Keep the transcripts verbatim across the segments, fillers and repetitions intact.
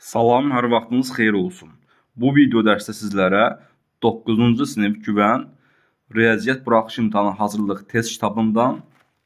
Salam, hər vaxtınız xeyir olsun. Bu video dərsdə sizlərə doqquzuncu sinif güvən riyaziyyat buraxılış imtahanı hazırlıq test kitabından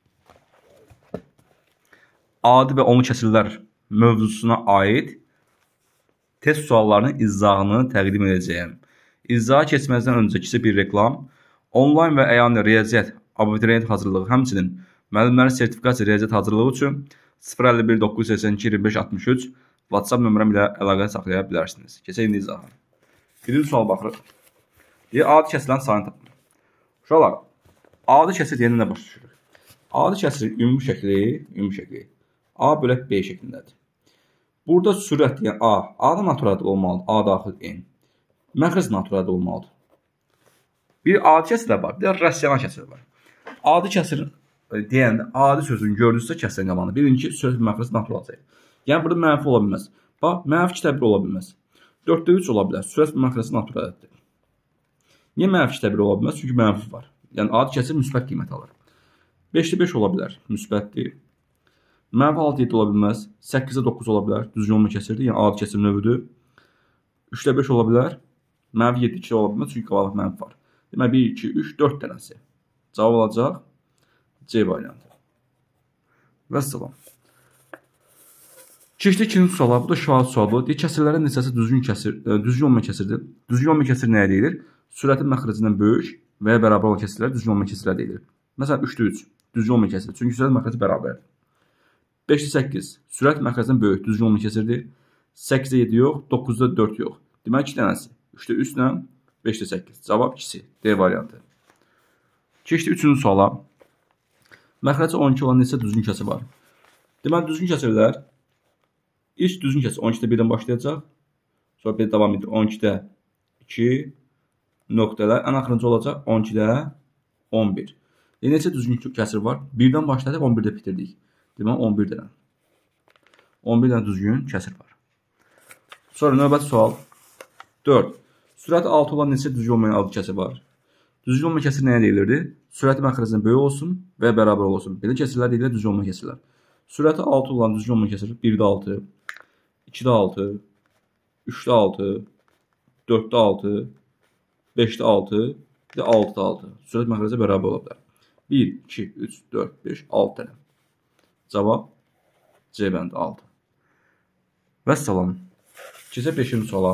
adi və onlu kəsrlər mövzusuna aid test suallarının izahını təqdim edəcəyəm. İzaha keçməzdən öncə kiçik bir reklam. Onlayn və əyani riyaziyyat abituriyent hazırlığı, həmçinin müəllimlərin sertifikasiya riyaziyyat hazırlığı üçün sıfır əlli bir doqquz yüz səksən iki iyirmi beş altmış üç WhatsApp nömrəm ilə əlaqə saxlaya bilərsiniz. Keçək indi izaha. Birinci sual baxırıq. Deyir, adi kəsilən sayını tapın. Uşaqlar, adi kəsir deyəndə nə başa düşürük? Adi kəsir ümumi şəkli, ümumi şəkli A bölək B şəklindədir. Burada sürət deyən A, A da naturalda olmalıdır, A daxil N. Məxrəc naturalda olmalıdır. Bir adi kəsir var, bir də rasional kəsir var. Adi kəsir deyəndə adi sözünü gördünüzsə kəsilən qabanı. Birinci söz məxrəc naturaldır. Yəni burada mənfi ola bilməz. Bax, mənfi iki təbir ola bilməz. dörddə üç ola bilər. Sürət məxrəci naturaldır. Niyə mənfi iki təbir ola bilməz? Çünki mənfi var. Yəni adi kəsir müsbət qiymət alır. beşdə beş ola bilər. Müsbətdir. Mənfi altı yeddi ola bilməz. səkkizdə doqquz ola bilər. Düzgün olma kəsirdir. Yəni adi kəsir növüdür. üçdə beş ola bilər. Mənfi yeddi iki ola bilməz. Çünki qabaq mənfi var. Demək bir, iki, üç, dörd dənəsi. Cavab olacaq C variantı. Və salam. Keçdik ikinci suala. Bu da şahid sualı. Deyir, kəsirlərin neçəsi düzgün kəsir, düzgün olma kəsirdir. Düzgün olma kəsir nəyə deyilir? Sürətin məxrəcindən böyük və ya bərabər olan kəsirlər düzgün olma kəsirlər deyilir. Məsələn, üçdə üç düzgün olma kəsirdir. Çünki sürət məxrəci bərabərdir. beşdə səkkiz sürət məxrəcindən böyük düzgün olma kəsirdir. səkkizdə yeddi yox, doqquzda dörd yox. Demək iki dənəsi. üçdə üç ilə beşdə səkkiz. Cavab ikisi. D variantı. Keçdik üçüncü suala. Məxrəci on iki olan neçə düzgün kəsir var? Deməli, düzgün kəsirlər ilk düzgün kəsir on ikidə birdən başlayacaq. Sonra bir davam edir. on ikidə iki nöqtələr. Ən axırıncı olacaq on ikidə on bir. E, neçə düzgün kəsir var? birdən başladık, on birdə bitirdik. Deməli, on bir dənə. on bir dənə düzgün kəsir var. Sonra növbəti sual. dörd. Sürəti altı olan neçə düzgün olmayan adi kəsir var? Düzgün olma kəsir nəyə deyilirdi? Sürəti məxrəcindən böyük olsun və bərabər olsun. Belə kəsirlər deyilir düzgün olma kəsirlər. Sürəti altı olan düzgün olma kəsir birdə altı, ikidə altı, üçdə altı, dörddə altı, beşdə altı, bir də altıda altı. Sürət məxrəcə bərabər ola bilər. bir, iki, üç, dörd, beş, altı dənə. Cavab C bəndi altı. Və salam. Keçək beşinci suala.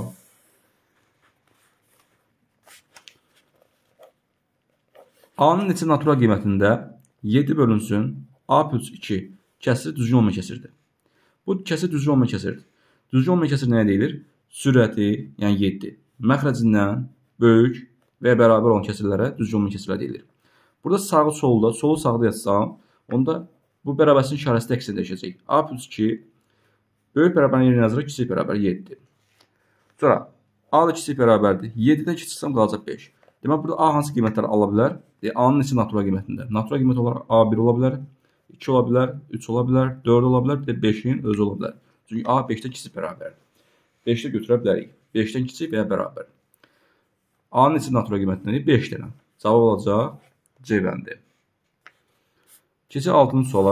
A-nın neçə natural qiymətində yeddi bölünsün A plus iki kəsir düzgün olma kəsirdir. Bu kəsir düzgün olma kəsirdir. Düzgün olma kəsir nəyə deyilir? Sürəti, yəni yeddi, məxrəcindən böyük və bərabər olan kəsirlərə düzgün olma kəsirlər deyilir. Burada sağı solda, solu sağda yazsam, onda bu bərabərin işarəsi əksini dəyişəcək. A plus iki böyük bərabərin yerinə yazırıq, kiçik bərabər yeddi. Sonra A da kiçik bərabərdir. yeddidən iki çıxsam qalacaq beş. Demək, burada A hansı qiymətləri ala bilər? A-nın neçə natural qiymətində? Natural qiymət olaraq A bir ola bilər, iki ola bilər, üç ola bilər, dörd ola bilər, bir də beşin özü ola bilər. Çünki A beşdən kiçik bərabərdir. beşdə götürə bilərik. beşdən kiçik və ya bərabər. A-nın neçə natural qiymətindədir? beş dənə. Cavab olacaq C bəndi. Keçək altıncı suala.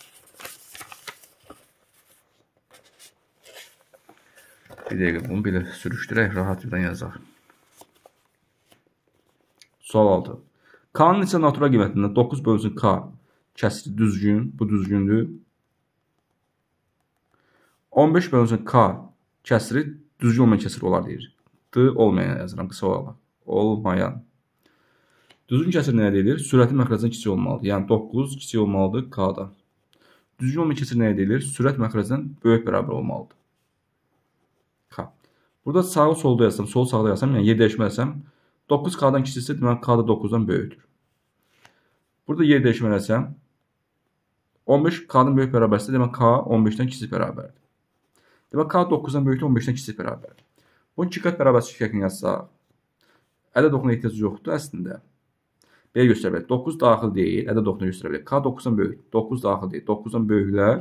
Bir dəqiqə bunu belə sürüşdürək, rahat yerdən yazaq. Sual altı. K-nın neçə natural qiymətində doqquz bölünsün K kəsiri düzgün, bu düzgündür. on beş bölünsün K kəsiri düzgün olmayan kəsir olar deyir. D olmayan yazıram qısa olaraq. Olmayan. Düzgün kəsir nəyə deyilir? Sürəti məxrəcindən kiçik olmalıdır. Yəni doqquz kiçik olmalıdır K-dan. Düzgün olmayan kəsir nəyə deyilir? Sürət məxrəcindən böyük bərabər olmalıdır. K. Burada sağı solda yazsam, sol sağda yazsam, yəni yer dəyişməsəm, doqquz K-dan kiçiksə, demək K da doqquzdan böyükdür. Burada yer dəyişmələsəm, on beş K-dan böyük bərabərsə, demək K on beşdən kiçik bərabərdir. Demək K doqquzdan böyükdür, on beşdən kiçik bərabərdir. Bunu iki qat bərabərçi şəklini yazsaq, ədəd oxuna ehtiyac yoxdur əslində. Belə göstərə bilərik. doqquz daxil deyil, ədəd oxuna göstərə bilərik. K doqquzdan böyük, doqquz daxil deyil. doqquzdan böyüklər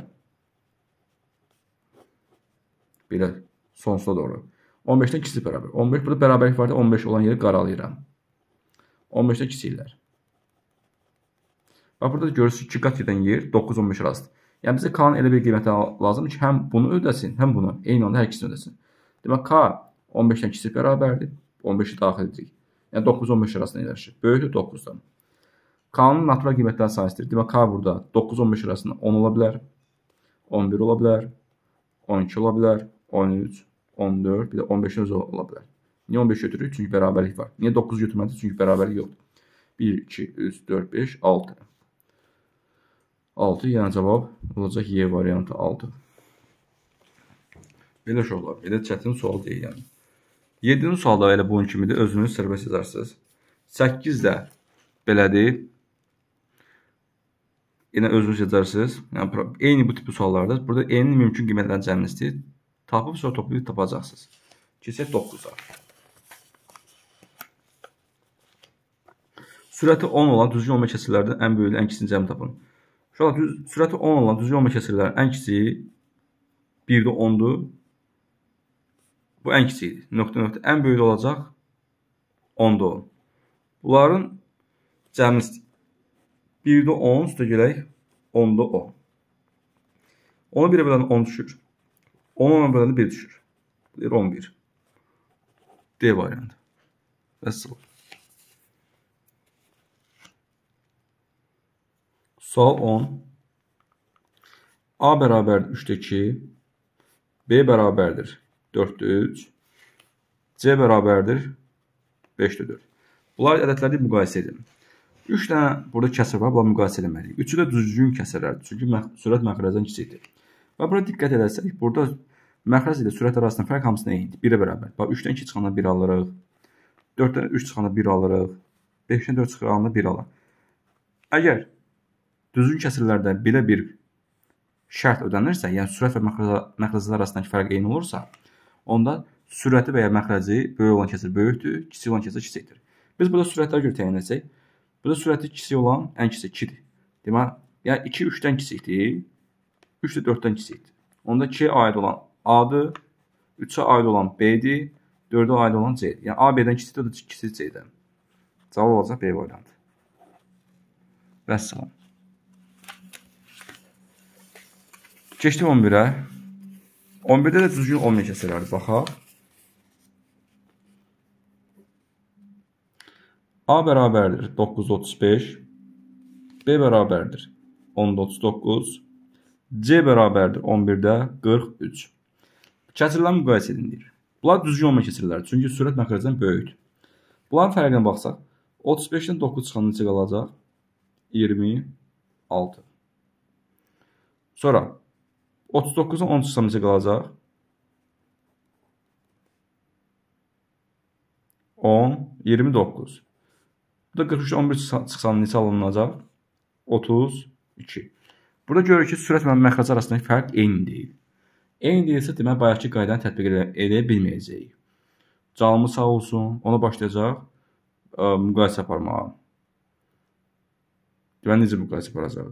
belə sonsuza doğru. on beşdən kiçik bərabər. on beş burada bərabərlik vardı, on beş olan yeri qaralayıram. on beşdən kiçiklər. Bax, burada görürsünüz iki qat gedən yer doqquz on beş arasıdır. Yəni bizə K-nın elə bir qiyməti lazımdır ki, həm bunu ödəsin, həm bunu. Eyni anda hər ikisini ödəsin. Demək K on beşdən kiçik bərabərdir. on beşi daxil edirik. Yəni doqquz on beş arasında yerləşir. Böyükdür doqquzdan. K-nın natural qiymətləri sayəsidir. Demək K burada doqquz on beş arasında on ola bilər, on bir ola bilər, on iki ola bilər, on üç, on dörd, bir də on beşin özü ola bilər. Niyə on beş götürürük? Çünki bərabərlik var. Niyə doqquz götürmədik? Çünki bərabərlik yoxdur. bir, iki, üç, dörd, beş, altı. altı, yəni cavab olacaq Y variantı altı. Belə uşaqlar, belə çətin sual deyil yəni. yeddinci sualda elə bunun kimidir, özünüz sərbəst yazarsınız. səkkiz də belədir. Yenə özünüz yazarsınız. Yəni, eyni bu tipi suallarda burada eyni mümkün qiymətlərin cəmini istəyir. Tapıb sonra toplayıb tapacaqsınız. Keçək doqquza. Sürəti on olan düzgün olma kəsirlərdən ən böyük ən kiçik cəmi tapın. Uşaqlar, sürəti on olan düzgün olma kəsirlərin ən kiçiyi birdə ondur. Bu ən kiçikdir. Nöqtə nöqtə ən böyük olacaq onda on. Bunların cəmini istəyir. birdə on üstə gələk onda on. ona birə böləndə on düşür. ona böləndə bir düşür. on bir. D variantı. Vəssalam. Sual on. A bərabərdir üçdə iki. B bərabərdir dörddə üç. C bərabərdir beşdə dörd. Bunlar ədədləri müqayisə edin. üç dənə burada kəsir var, bunları müqayisə etməliyik. üçü də düzgün kəsirlərdir. Çünki sürət məxrəcdən kiçikdir. Və burada diqqət edərsək, burada məxrəc ilə sürət arasında fərq hamısına eynidir. birə bərabər. Bax, üçdən iki çıxanda bir alırıq. dörddən üç çıxanda bir alırıq. beşdən dörd çıxanda bir alırıq. Əgər düzgün kəsirlərdə belə bir şərt ödənirsə, yəni sürət və məxrəclər arasındakı fərq eyni olursa, onda sürəti və ya məxrəci böyük olan kəsir böyükdür, kiçik olan kəsir kiçikdir. Biz burada sürətlərə görə təyin etsək, burada sürəti kiçik olan ən kiçik ikidir. Demək, yəni iki üçdən kiçikdir, üç də dörddən kiçikdir. Onda ikiyə aid olan A-dır, üçə aid olan B-dir, dördə aid olan C-dir. Yəni A B-dən kiçikdir, o da kiçik C-dən. Cavab olacaq B variantı. Vəssalam. Keçdim on birə. on birdə də düzgün olmayan kəsirlərdir. Baxaq. A bərabərdir doqquzda otuz beş. B bərabərdir onda otuz doqquz. C bərabərdir on birdə qırx üç. Kəsirlərin müqayisə edilir. Bunlar düzgün olmayan kəsirlərdir. Çünki sürət məxrəcdən böyükdür. Bunların fərqinə baxsaq, otuz beşdən doqquz çıxanda necə qalacaq? iyirmi altı. Sonra otuz doqquzdan on çıxsam necə qalacaq? on, iyirmi doqquz. Bu da qırx üçdən on bir çıxsam necə alınacaq? otuz iki. Burada görürük ki, sürət və məxrəc arasındakı fərq eyni deyil. Eyni deyilsə, demək, bayaqki qaydanı tətbiq edə bilməyəcəyik. Canımız sağ olsun, ona başlayacaq ə, müqayisə aparmağa. Demək, necə müqayisə aparacaq?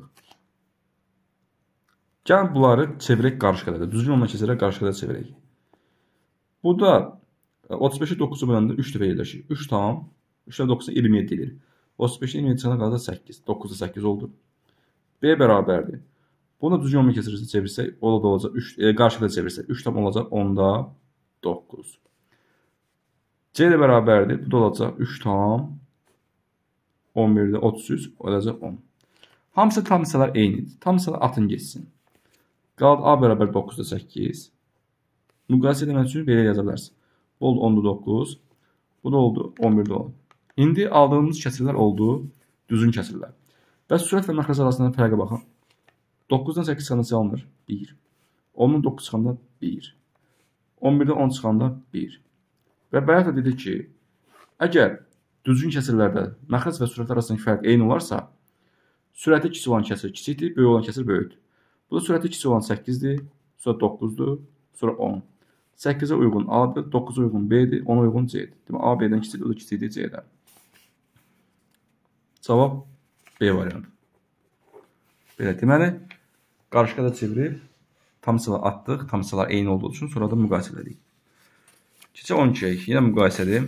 Gəlin bunları çevirək qarşı qədərdə. Düzgün olmayan kəsirlər qarşı qədərdə çevirək. Burada otuz beşə doqquzu böləndə üç dəfə yerləşir. üç tam, üçdən doqquza iyirmi yeddi edir. otuz beşdən iyirmi yeddi çıxana qalacaq səkkiz. doqquzda səkkiz oldu. B bərabərdir. Bunu düzgün olmayan kəsirlərə çevirsək, o da olacaq üç, e, qarşı qədərdə çevirsək üç tam olacaq onda doqquz. C ilə bərabərdir. Bu da olacaq üç tam on birdə otuz üç olacaq on. Hamısı tam hissələr eynidir. Tam hissələr atın geçsin. Qaldı A bərabər doqquzda səkkiz. Müqayisə etmək üçün belə yaza bilərsin. Bu oldu onda doqquz. Bu da oldu on birdə on. İndi aldığımız kəsirlər oldu düzgün kəsirlər. Və sürət və məxrəc arasında fərqə baxın. doqquzdan səkkiz çıxanda necə alınır? bir. ondan doqquz çıxanda bir. on birdən on çıxanda bir. Və bayaq da dedik ki, əgər düzgün kəsirlərdə məxrəc və sürət arasındakı fərq eyni olarsa, sürəti kiçik olan kəsir kiçikdir, böyük olan kəsir böyükdür. Bu da sürəti kiçik olan səkkizdir, sonra doqquzdur, sonra on. səkkizə uyğun A-dır, doqquza uyğun B-dir, ona uyğun C-dir. Demək, A B-dən kiçikdir, o da kiçikdir C-dən. Cavab B variantı. Belə deməli, qarşı qədər çevirib, tam hissələr atdıq, tam hissələr eyni olduğu üçün sonra da müqayisə edirik. Keçək on ikiyə, yenə müqayisədir.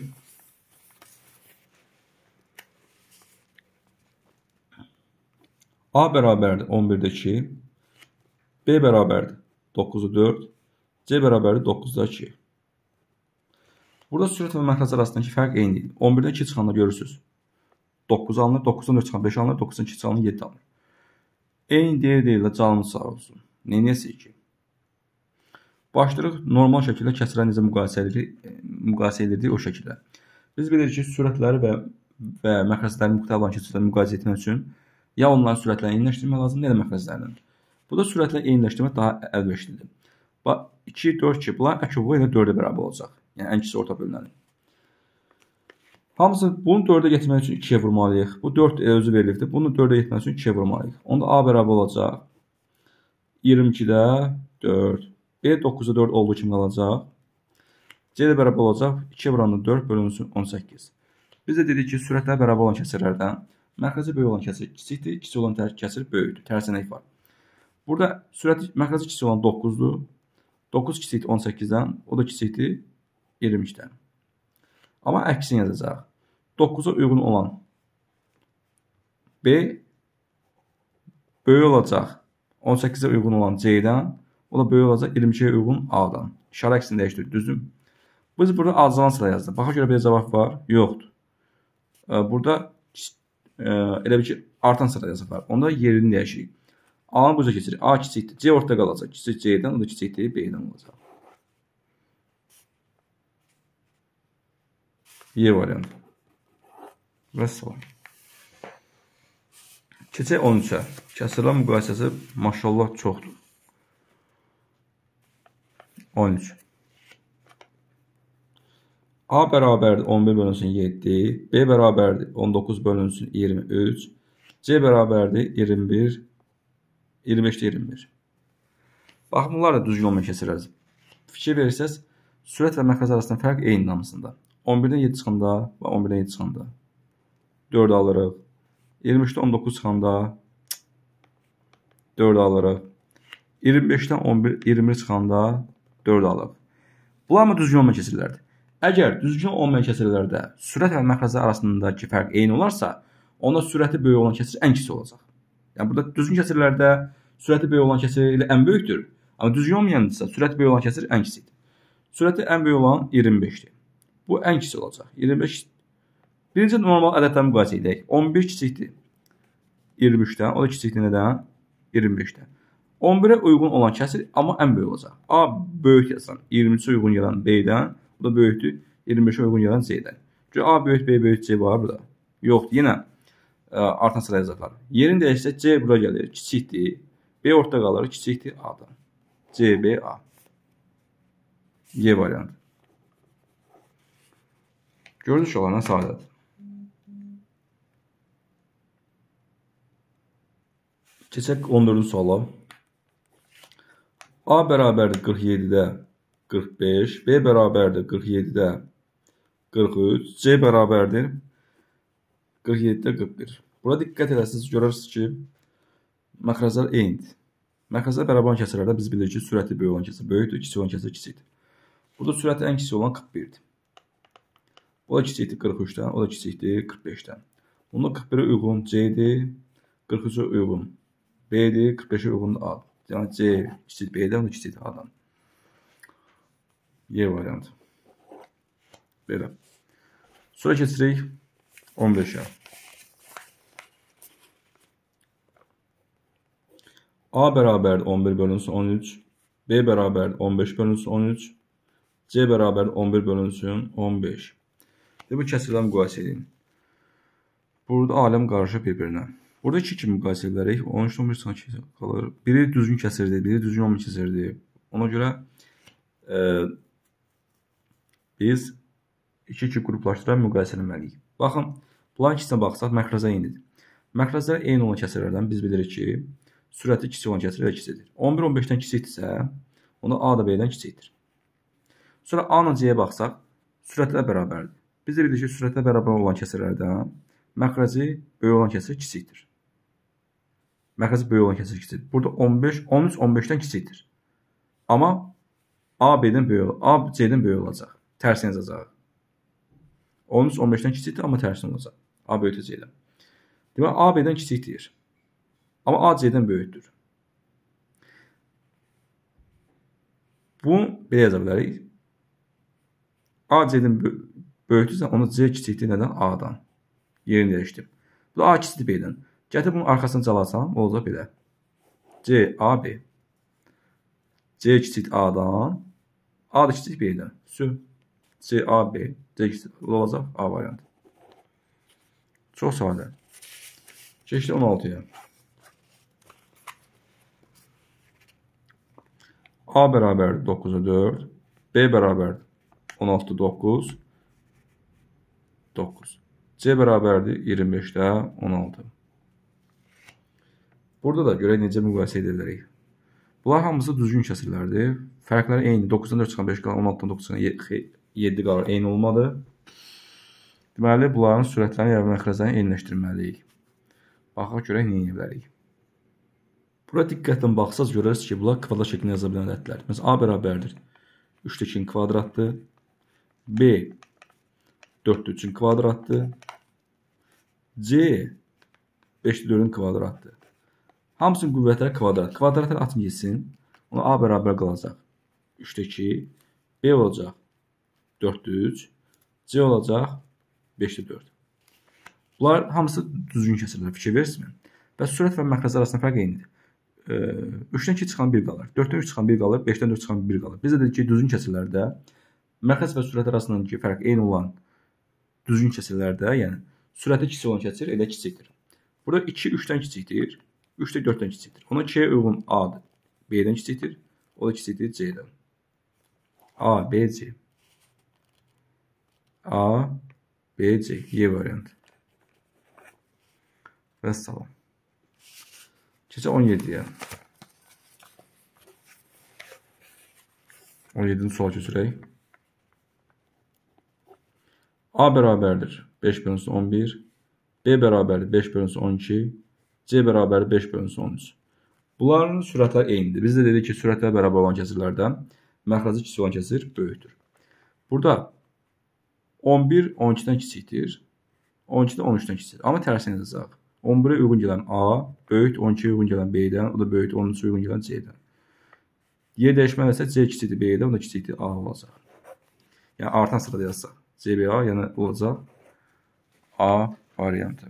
A bərabərdir on birdə iki. B bərabərdir doqquza dörd, C bərabərdir doqquza iki. Burada sürət və məxrəc arasındakı fərq eynidir. on birdən iki çıxanda görürsünüz. doqquz alınır, doqquzdan dörd çıxan beş alınır, doqquzdan iki çıxan yeddi alınır. Eyni deyil deyil, canımız sağ olsun. Neynəyəsik ki? Başlayırıq normal şəkildə kəsirləri necə müqayisə edirik, müqayisə edirik o şəkildə. Biz bilirik ki, sürətləri və, və məxrəcləri müxtəlif olan keçidləri müqayisə etmək üçün ya onların sürətlərini eyniləşdirmək lazımdır, ya da məxrəclərini. Bu da sürətləri eyniləşdirmək daha əlverişlidir. Bax, iki, dörd, iki, bunlar əkubu ilə dördə bərabər olacaq. Yəni, ən kiçik orta bölünəni. Hamısı bunu dördə getirmək üçün ikiyə vurmalıyıq. Bu dörd özü verilibdir. Bunu dördə getmək üçün ikiyə vurmalıyıq. Onda A bərabər olacaq iyirmi ikidə dörd. B doqquzda dörd olduğu kimi qalacaq. C də bərabər olacaq ikiyə vuranda dörd bölünsün on səkkiz. Biz də dedik ki, sürətlər bərabər olan kəsirlərdən məxrəci böyük olan kəsir kiçikdir, kiçik olan kəsir böyükdür. Tərsinlik var. Burada sürəti məxrəci kiçik olan doqquzdur. doqquz kiçikdir on səkkizdən, o da kiçikdir iyirmi ikidən. Amma əksini yazacaq. doqquza uyğun olan B böyük olacaq on səkkizə uyğun olan C-dən, o da böyük olacaq iyirmi ikiyə uyğun A-dan. İşarə əksini dəyişdirir, düzdür? Biz burada ardıcılan sıra yazdıq. Baxa görə bir cavab var? Yoxdur. Burada elə bir ki, artan sıra yazıq var. Onda yerini dəyişirik. A-nı buca keçirik. A kiçikdir. C ortada qalacaq. Kiçik C-dən, o da kiçikdir B-dən olacaq. Y variantı. Və salam. Keçək on üçə. Kəsirlər müqayisəsi maşallah çoxdur. on üç. A bərabərdir on bir bölünsün yeddi, B bərabərdir on doqquz bölünsün iyirmi üç, C bərabərdir iyirmi bir, iyirmi beşdə iyirmi bir. Baxın, bunlar da düzgün olmayan kəsirlərdir. Fikir verirsəz, sürət və məxrəc arasında fərq eyni namısında. on birdən yeddi çıxanda və on birdən yeddi çıxanda dörd alırıq. iyirmi üçdə on doqquz çıxanda dörd alırıq. iyirmi beşdən on bir, iyirmi bir çıxanda dörd alırıq. Bunlar mı düzgün olmayan kəsirlərdir? Əgər düzgün olmayan kəsirlərdə sürət və məxrəclər arasındakı fərq eyni olarsa, onda sürəti böyük olan kəsir ən kiçik olacaq. Yəni, burada düzgün kəsirlərdə sürəti böyük olan kəsir ilə ən böyükdür. Amma düzgün olmayansa, sürəti böyük olan kəsir ən kiçikdir. Sürəti ən böyük olan iyirmi beşdir. Bu ən kiçik olacaq. iyirmi beş. Birinci normal ədədləri müqayisə edək. on bir kiçikdir iyirmi üçdən, o da kiçikdir nədən? iyirmi beşdən. on birə uyğun olan kəsir, amma ən böyük olacaq. A böyük yazan iyirmi üçə uyğun gələn B-dən, bu da böyükdür iyirmi beşə uyğun gələn C-dən. A böyük, B böyük, C var burada. Yoxdur, yenə ə, artan sıra yazacaqlar. Yerini dəyişsə C bura gəlir, kiçikdir. B ortada qalır, kiçikdir A-dan. C, B, A. Y variantı. Gördünüz ki, olanlar sadədir. Keçək on dördüncü suala. A bərabərdir qırx yeddidə qırx beş, B bərabərdir qırx yeddidə qırx üç, C bərabərdir qırx yeddidə qırx bir. Burada diqqət edəsiniz, görürsünüz ki, məxrəclər eynidir. Məxrəclər bərabər olan kəsirlərdə biz bilirik ki, sürəti böyük olan kəsir böyükdür, kiçik olan kəsir kiçikdir. Burada sürəti ən kiçik olan qırx birdir. O da kiçikdir qırx üçdən, o da kiçikdir qırx beşdən. Bunda qırx birə uyğun C-dir, qırx üçə uyğun B-dir, qırx beşə uyğun A. Yəni C kiçik B-dən, o da kiçikdir A-dan. Y variantı. Belə. Sonra keçirik on beşə. A bərabərdir on bir bölünsün on üç, B bərabərdir on beş bölünsün on üç, C bərabərdir on bir bölünsün on beş. Bu kəsirlər müqayisə edin. Burada aləm qarışır bir-birinə. Burada iki kimi müqayisə edirik. on üç on bir qalır. Biri düzgün kəsirdir, biri düzgün olmayan kəsirdir. Ona görə e, biz iki-iki qruplaşdıraraq müqayisə etməliyik. Baxın, bunların ikisinə baxsaq, məxrəclər eynidir. Məxrəclər eyni olan kəsirlərdən biz bilirik ki, sürəti kiçik olan kəsir və kiçikdir. on bir on beşdən kiçikdirsə, onda A da B-dən kiçikdir. Sonra A-la C-yə baxsaq, sürətlər bərabərdir. Biz də bilirik ki, sürətlər bərabər olan kəsirlərdən məxrəci böyük olan kəsir kiçikdir. Məxrəci böyük olan kəsir kiçikdir. Burada on beş, on üç, on beşdən kiçikdir. Amma A B-dən böyük, A C-dən böyük olacaq. Tərsini yazacaq. on üç, on beşdən kiçikdir, amma tərsini olacaq. A böyükdür C-dən. Demək, A B-dən kiçikdir. Amma A C-dən böyükdür. Bunu belə yaza bilərik. A C-dən böyükdürsə, onu C kiçikdir nədən? A-dan. Yerini dəyişdim. Bu da A kiçikdir B-dən. Gətir bunun arxasını calarsam, olacaq belə. C, A, B. C kiçik A-dan, A da kiçik B-dən. Sü. C, A, B. C kiçik olacaq A variantı. Çox sadə. Keçdi on altıya. A bərabərdir doqquza dörd. B bərabərdir on altı doqquz. doqquz. C bərabərdir iyirmi beşdə on altı. Burada da görək necə müqayisə edilərik. Bunlar hamısı düzgün kəsirlərdir. Fərqləri eyni. doqquzdan dörd çıxan beş qalır, on altıdan doqquz çıxan yeddi qalır. Eyni olmadı. Deməli, bunların sürətlərini və məxrəclərini eyniləşdirməliyik. Baxaq görək nə edə bilərik. Bura diqqətlə baxsaz görərsiniz ki, bunlar kvadrat şəklində yaza bilən ədədlər. Məsələn, A bərabərdir üçdə ikinin kvadratdır. B dörddə üçün kvadratdır. C beşdə dördün kvadratdır. Hamısının qüvvətləri kvadrat. Kvadratları atın geçsin. Ona A bərabər qalacaq üçdə iki. B olacaq dörddə üç. C olacaq beşdə dörd. Bunlar hamısı düzgün kəsirlər. Fikir verirsiniz. Və sürət və məxrəc arasında fərq eynidir. üçdən iki çıxan bir qalır. dörddən üç çıxan bir qalır. beşdən dörd çıxan bir qalır. Biz də dedik ki, düzgün kəsirlərdə məxrəc və sürət arasındakı fərq eyni olan düzgün kəsirlərdə, yəni sürəti kiçik olan kəsir elə kiçikdir. Burada iki üçdən kiçikdir. üç də dörddən kiçikdir. Ona ikiyə uyğun A'dır. B'dən kiçikdir. O da kiçikdir C'dən. A, B, C. A, B, C. Y variantı. Və salam. Keçək on yeddiyə. on yeddinci sual keçirək. A bərabərdir beş bölünsün on bir. B bərabərdir beş bölünsün on iki. C bərabərdir beş bölünsün on üç. Bunların sürətləri eynidir. Biz də dedik ki, sürətlər bərabər olan kəsirlərdən məxrəci kiçik olan kəsir böyükdür. Burada on bir on ikidən kiçikdir. on iki də on üçdən kiçikdir. Amma tərsini yazacaq. on birə uyğun gələn A, böyükdür on ikiyə uyğun gələn B-dən, o da böyükdür on üçə uyğun gələn C-dən. Y dəyişməlisə C kiçikdir B-dən, o da kiçikdir A olacaq. Yəni artan sırada yazsaq. C B A yəni olacaq A variantı.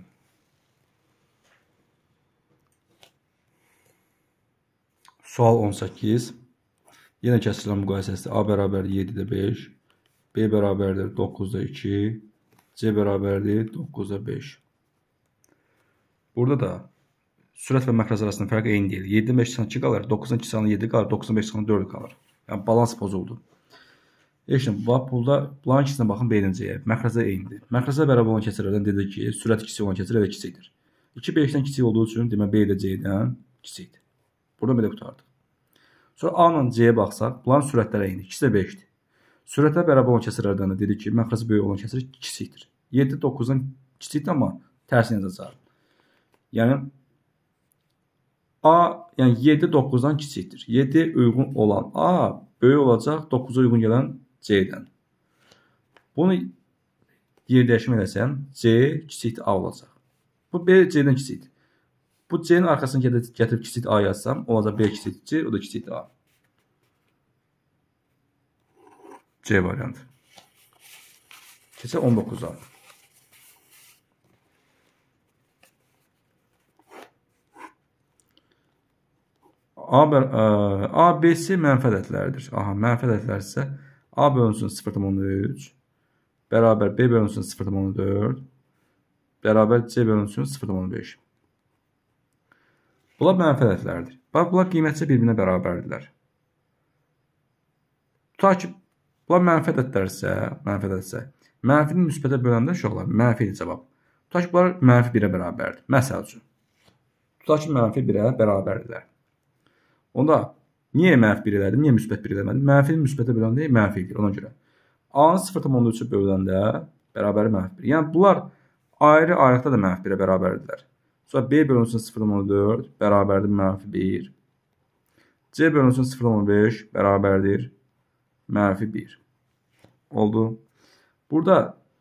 Sual on səkkiz. Yenə kəsirlər müqayisəsi. A bərabərdir yeddidə beş. B bərabərdir doqquzda iki. C bərabərdir doqquzda beş. Burada da sürət və məxrəc arasında fərq eyni deyil. yeddidən beş çıxan iki qalır, doqquzdan iki çıxan yeddi qalır, doqquzdan beş çıxan dörd qalır. Yəni balans pozuldu. Eşin, burada bunların ikisinə baxın B-dən C-yə. Məxrəcə eynidir. Məxrəcə bərabər olan kəsirlərdən dedik ki, sürət kiçik olan kəsir elə kiçikdir. iki beşdən kiçik olduğu üçün demək B də C-dən kiçikdir. Burada belə qurtardıq. Sonra A ilə C-yə baxsaq, bunların sürətləri eyni. ikisi də beşdir. Sürətlər bərabər olan kəsirlərdən də dedik ki, məxrəcə böyük olan kəsir kiçikdir. yeddi doqquzdan kiçikdir, amma tərsini yazacaq. Yəni A, yəni yeddi doqquzdan kiçikdir. yeddi uyğun olan A böyük olacaq doqquza uyğun gələn C-dən. Bunu yer dəyişmə eləsəm, C kiçikdir A olacaq. Bu B C-dən kiçikdir. Bu C-nin arxasını gətirib kiçikdir A yazsam, olacaq B kiçikdir C, o da kiçikdir A. C variantı. Keçək on doqquza. A, A, B, C mənfi ədədlərdir. Aha, mənfi ədədlər isə A bölünsün sıfır tam üç, bərabər B bölünsün sıfır tam dörd, bərabər C bölünsün sıfır tam beş. Bunlar mənfi ədədlərdir. Bax, bunlar qiymətcə bir-birinə bərabərdirlər. Tutaq ki, bunlar mənfi ədədlərsə, mənfi ədədsə, mənfini müsbətə böləndə uşaqlar, mənfi idi cavab. Tutaq ki, bunlar mənfi birə bərabərdir. Məsəl üçün. Tutaq ki, mənfi birə bərabərdirlər. Onda niyə mənfi bir elədim, niyə müsbət bir eləmədim? Mənfini müsbətə böləndə mənfidir, ona görə. A-nı sıfır tam üçə böləndə bərabəri mənfi bir. Yəni, bunlar ayrı-ayrıqda da mənfi birə bərabərdirlər. Sonra B bölünsün sıfır tam dörd, bərabərdir mənfi bir. C bölünsün sıfır tam beş, bərabərdir mənfi bir. Oldu. Burada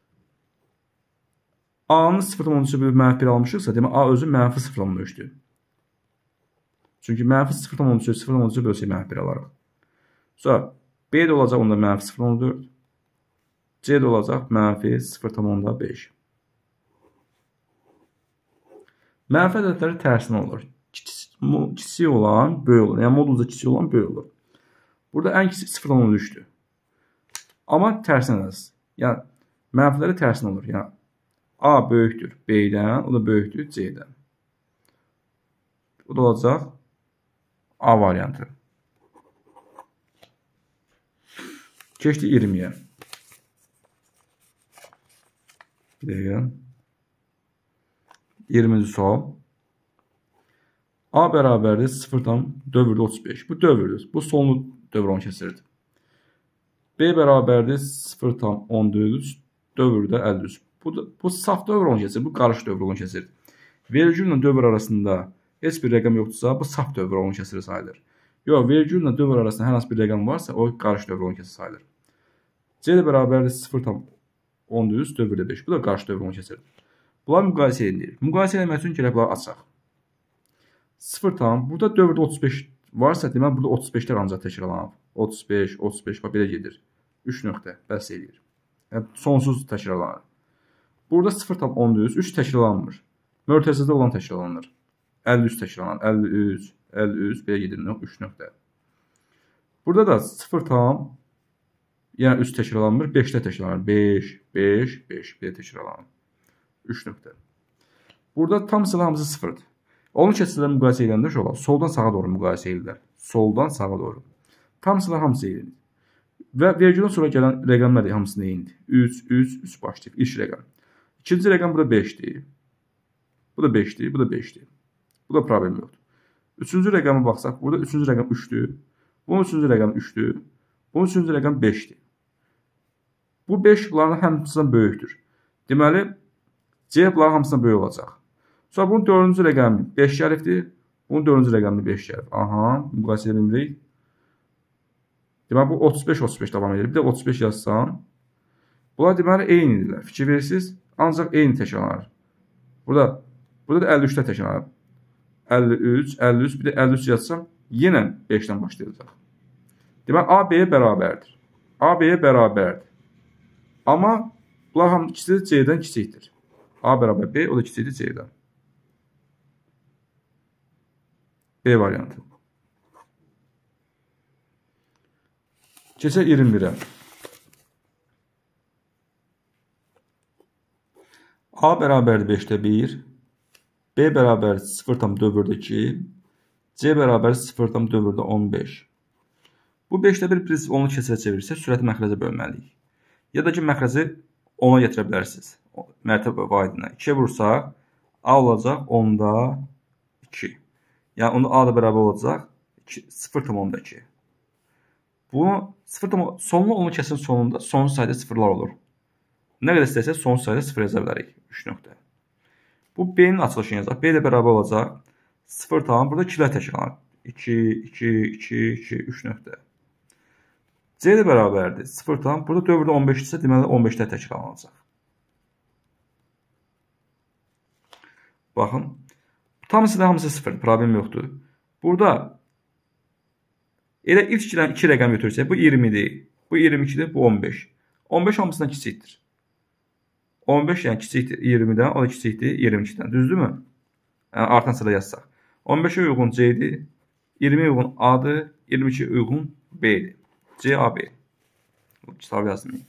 A-nı sıfır tam üçə bölüb mənfi bir almışıqsa, demək A özü mənfi sıfır tam üçdür. Çünki mənfi sıfır tam üçə sıfır tam üçə bölsək mənfi bir alarıq. Sonra B də olacaq onda mənfi sıfır tam dörd. C də olacaq mənfi sıfır tam beş. Mənfi ədədləri tərsinə olur. Kiçik olan böyük olur. Yəni modulca kiçik olan böyük olur. Burada ən kiçik sıfır tam üçdür. Amma tərsinə ədədir. Yəni mənfiləri tərsinə olur. Yəni A böyükdür B-dən, o da böyükdür C-dən. Bu da olacaq A variantı. Keçdi iyirmiyə. Bir dəqiqə. iyirminci sual. A bərabərdir sıfır tam dövrdür otuz beş. Bu dövrdür. Bu sonlu dövr on kəsirdir. B bərabərdir sıfır tam on dörd. Dövrdə əlli üç. Bu, da, bu saf dövr on kəsir. Bu qarış dövr on kəsir. Vergüllə dövr arasında heç bir rəqəm yoxdursa, bu saf dövr on kəsir sayılır. Yox, vergüllə dövr arasında hər hansı bir rəqəm varsa, o qarış dövr on kəsir sayılır. C də bərabərdir sıfır tam on dörd dövrdə beş. Bu da qarşı dövr on kəsirdir. Bunları müqayisə edilir. Müqayisə etmək üçün gələk bunları açaq. sıfır tam, burada dövrdə otuz beş varsa, demək burada otuz beşlər ancaq təkrarlanıb. otuz beş, otuz beş, belə gedir. üç nöqtə, bəs edir. Yəni, sonsuz təkrarlanır. Burada sıfır tam on dörd, üç təkrarlanmır. Mörtəzədə olan təkrarlanır. əlli üç təkrarlanır, əlli üç, əlli üç, belə gedir, üç nöqtə. Burada da sıfır tam, yəni üç təkrarlanmır, beşdə təkrarlanır. beş, beş, beş, belə təkrarlanır. üç nöqtə. Burada tam sıra hamısı sıfırdır. Onun kəsirləri müqayisə edəndə şu olar. Soldan sağa doğru müqayisə edirlər. Soldan sağa doğru. Tam sıra hamısı eynidir. Və vergüldən sonra gələn rəqəmlər hamısının eynidir. üç, üç, üç başlayıb. İlk rəqəm. İkinci rəqəm burada beşdir. Bu da beşdir, bu da beşdir. Bu da problem yoxdur. Üçüncü rəqəmə baxsaq, burada üçüncü rəqəm üçdür. Bunun üçüncü rəqəm üçdür. Bunun üçüncü rəqəm beşdir. Bu beş bunların hamısından böyükdür. Deməli, C bunların hamısından böyük olacaq. Sonra bunun dördüncü rəqəmi beş şərifdir. Bunun dördüncü rəqəmi beş şərif. Aha, müqayisə edə bilmirik. Deməli, bu otuz beş otuz beş davam edir. Bir də otuz beş yazsam. Bunlar deməli eynidirlər. Fikir verirsiniz, ancaq eyni təkrarlanır. Burada, burada da əlli üçdə təkrarlanır. əlli üç, əlli üç, bir də əlli üç yazsam, yenə beşdən başlayacaq. Deməli, A B-yə bərabərdir. A B-yə bərabərdir. Amma bunlar hamı ikisi də C-dən kiçikdir. A bərabər B, o da kiçikdir C-dən. B variantı. Keçək iyirmi birə. A bərabərdir beşdə bir. B bərabər sıfır tam dövrdə iki. C bərabər sıfır tam dövrdə on beş. Bu beşdə bir biz onu kəsirə çevirsək, sürəti məxrəcə bölməliyik. Ya da ki, məxrəci ona gətirə bilərsiniz. Mərtəbə vaidinə. ikiyə vursaq, A olacaq onda iki. Yəni, onda A da bərabər olacaq sıfır tam onda iki. Bunu sıfır tam sonlu onu kəsin sonunda sonsuz sayda sıfırlar olur. Nə qədər istəsək sonsuz sayda sıfır yaza bilərik. üç nöqtə. Bu B-nin açılışını yazaq. B ilə bərabər olacaq sıfır tam. Burada ikilər təkrarlanır. iki, iki, iki, iki, üç nöqtə. C ilə bərabərdir. sıfır tam. Burada dövrdə on beş isə deməli on beşdə təkrarlanacaq. Baxın. Hamısı da hamısı sıfır. Problem yoxdur. Burada elə ilk iki rəqəm götürsək, bu iyirmidir, bu iyirmi ikidir, bu on beş. on beş hamısından kiçikdir. on beş yəni kiçikdir iyirmidən, o da kiçikdir iyirmi ikidən. Düzdürmü? Yəni artan sıra yazsaq. on beşə uyğun C-dir, iyirmiyə uyğun A-dır, iyirmi ikiyə uyğun B-dir. C, A, B. Kitabı yazmayayım.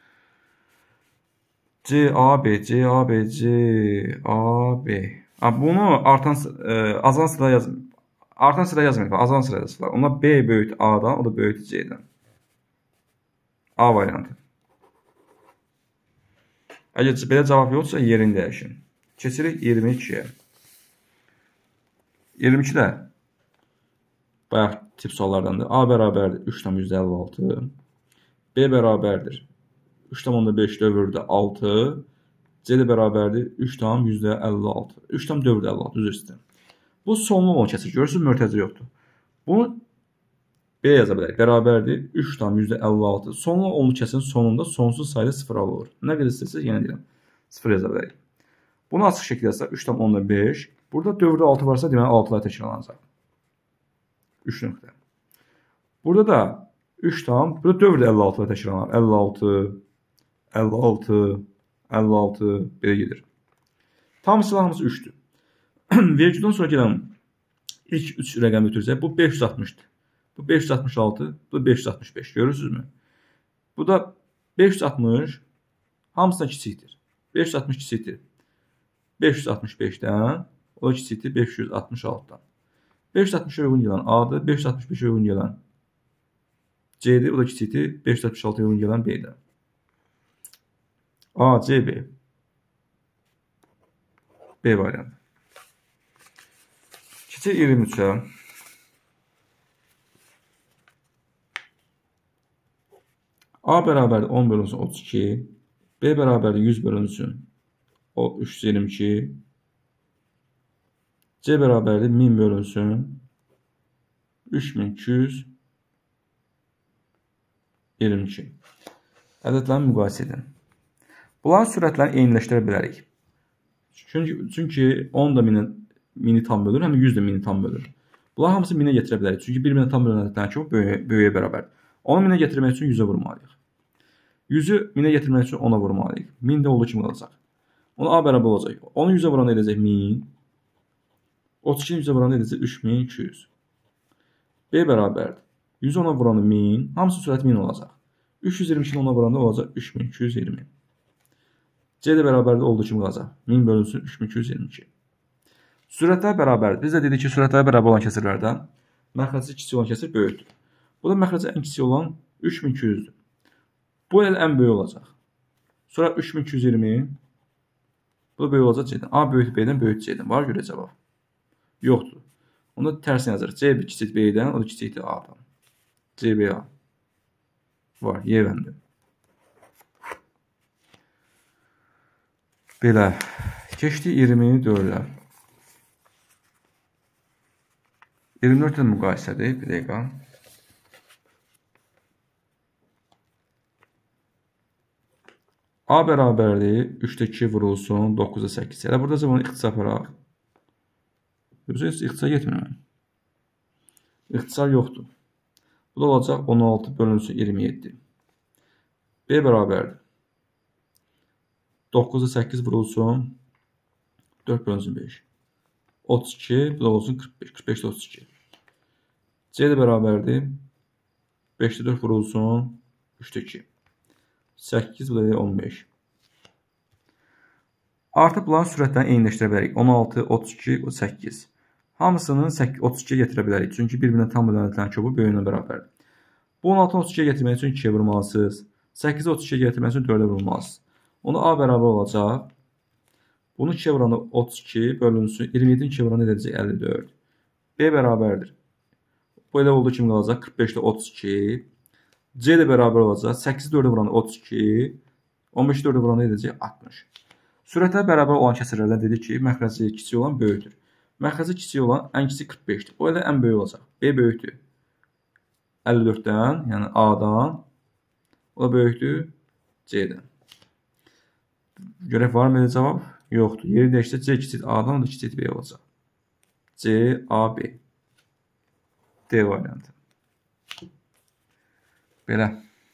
C, A, B, C, A, B, C, A, B. Bunu artan, e, azan sıra yazmayayım. Artan sıra yazmayın, azan sıra yazırlar. Onlar B böyükdür A-dan, o da böyükdür C-dən. A variantı. Əgər belə cavab yoxdursa, yerini dəyişin. Keçirik iyirmi ikiyə. iyirmi ikidə bayaq tip suallardandır. A bərabərdir üç tam yüzdə əlli altı. B bərabərdir üç tam onda beş dövrdə altı. C də bərabərdir üç tam yüzdə əlli altı. üç tam dövrdə əlli altı, üzr istəyirəm. Bu sonlu on kəsir. Görürsünüz, mörtəzə yoxdur. Bunu B yaza bilərik. Bərabərdir üç tam yüzdə əlli altı. Sonlu on kəsirin sonunda sonsuz sayda sıfır olur. Nə qədər istəsək, yenə deyirəm, sıfır yaza bilərik. Bunu açıq şəkildə yazsaq, üç tam onda beş. Burada dövrdə altı varsa, deməli altılar təkrarlanacaq. üç nöqtə. Burada da üç tam. Bu dövr də əlli altı ilə təkrarlanır. əlli altı, əlli altı, əlli altı belə gedir. Hamısı hamısı üçdür. Vergüldən sonra gələn ilk üç rəqəmi götürsək, bu beş yüz altmışdır. Bu beş yüz altmış altı, bu beş yüz altmış beş. Görürsünüzmü? Bu da beş yüz altmış hamısından kiçikdir. beş yüz altmış kiçikdir. beş yüz altmış beşdən, o da kiçikdir beş yüz altmış altıdan. beş yüz altmışa uyğun gələn A'dır, beş yüz altmış beşə uyğun gələn C'dir, o da kiçikdir beş yüz altmış altıya uyğun gələn B'dir. A, C, B. B variantı. Keçək iyirmi üçə. A bərabərdir on bölünsün otuz iki. B bərabərdir yüz bölünsün üç yüz iyirmi iki. C bərabərdir min bölünsün üç min iki yüz iyirmi iki. Ədədlərini müqayisə edin. Bunların sürətlərini eyniləşdirə bilərik. Çünki, çünki on da mini, mini tam bölür, həm yüz də mini tam bölür. Bunların hamısı minə gətirə bilərik. Çünki bir minə tam bölən ədədlərin kimi böyüyə, böyüyə bərabər. onu minə gətirmək üçün yüzə vurmalıyıq. yüzü minə gətirmək üçün ona vurmalıyıq. min də olduğu kimi qalacaq. Onu A bərabər olacaq. onu yüzə vuranda edəcək min. otuz iki yüzə vuranda edəcək üç min iki yüz. B bərabərdir. yüz ona vuranda min. Hamısı sürəti min olacaq. üç yüz iyirmi iki ona vuranda olacaq üç min iki yüz iyirmi. C də bərabərdə olduğu kimi qalacaq. min bölünsün üç min iki yüz iyirmi iki. Sürətlər bərabərdir. Biz də dedik ki, sürətlər bərabər olan kəsirlərdən məxrəci kiçik olan kəsir böyükdür. Bu da məxrəci ən kiçik olan üç min iki yüzdür. Bu elə ən böyük olacaq. Sonra üç min iki yüz iyirmi. Bu da böyük olacaq C'dən. A böyük B'dən, böyük C'dən. Var görə cavab. Yoxdur. Onu da tərsini yazırıq. C kiçik B'dən, o da kiçikdir A'dan. C, B, A. Var, yevəndir. Belə. Keçdi iyirmi dördə. iyirmi dörd ilə müqayisədir. Bir dəqiqə. A bərabərdir. üçdə iki vurulsun. doqquzda səkkiz. Elə burada bunu ixtisar aparaq. Yoxsa ixtisar getmir. İxtisar yoxdur. Bu da olacaq on altı bölünsün iyirmi yeddi. B bərabərdir. doqquzda səkkiz vurulsun. dörd bölünsün beş. otuz iki. Bu da olsun qırx beş. qırx beşdə otuz iki. C də bərabərdir. beşdə dörd vurulsun. üçdə iki. səkkiz, bu da on beş. Artıq bunların sürətlərini eyniləşdirə bilərik. on altı, otuz iki, səkkiz. Hamısını otuz ikiyə gətirə bilərik. Çünki bir-birinə tam bölən ədədlərin çoxu böyüyünə bərabərdir. Bu on altını otuz ikiyə gətirmək üçün ikiyə vurmalısınız. səkkizi otuz ikiyə gətirmək üçün dördə vurmalısınız. Onu A bərabər olacaq. Bunu ikiyə vuranda otuz iki bölünsün. iyirmi yeddini ikiyə vuranda edəcək əlli dörd. B bərabərdir. Bu elə olduğu kimi qalacaq. qırx beşdə otuz iki. C də bərabər olacaq. səkkizi dördə vuranda otuz iki. on beşi dördə vuranda edəcək altmış. Sürətlər bərabər olan kəsirlərdən dedik ki, məxrəci kiçik olan böyükdür. Məxrəci kiçik olan ən kiçik qırx beşdir. O elə ən böyük olacaq. B böyükdür. əlli dörddən, yəni A'dan. O da böyükdür C'dən. Görək var mı elə cavab? Yoxdur. Yeri dəyişsə C kiçik A'dan, o da kiçik B olacaq. C, A, B. D variantı. Belə.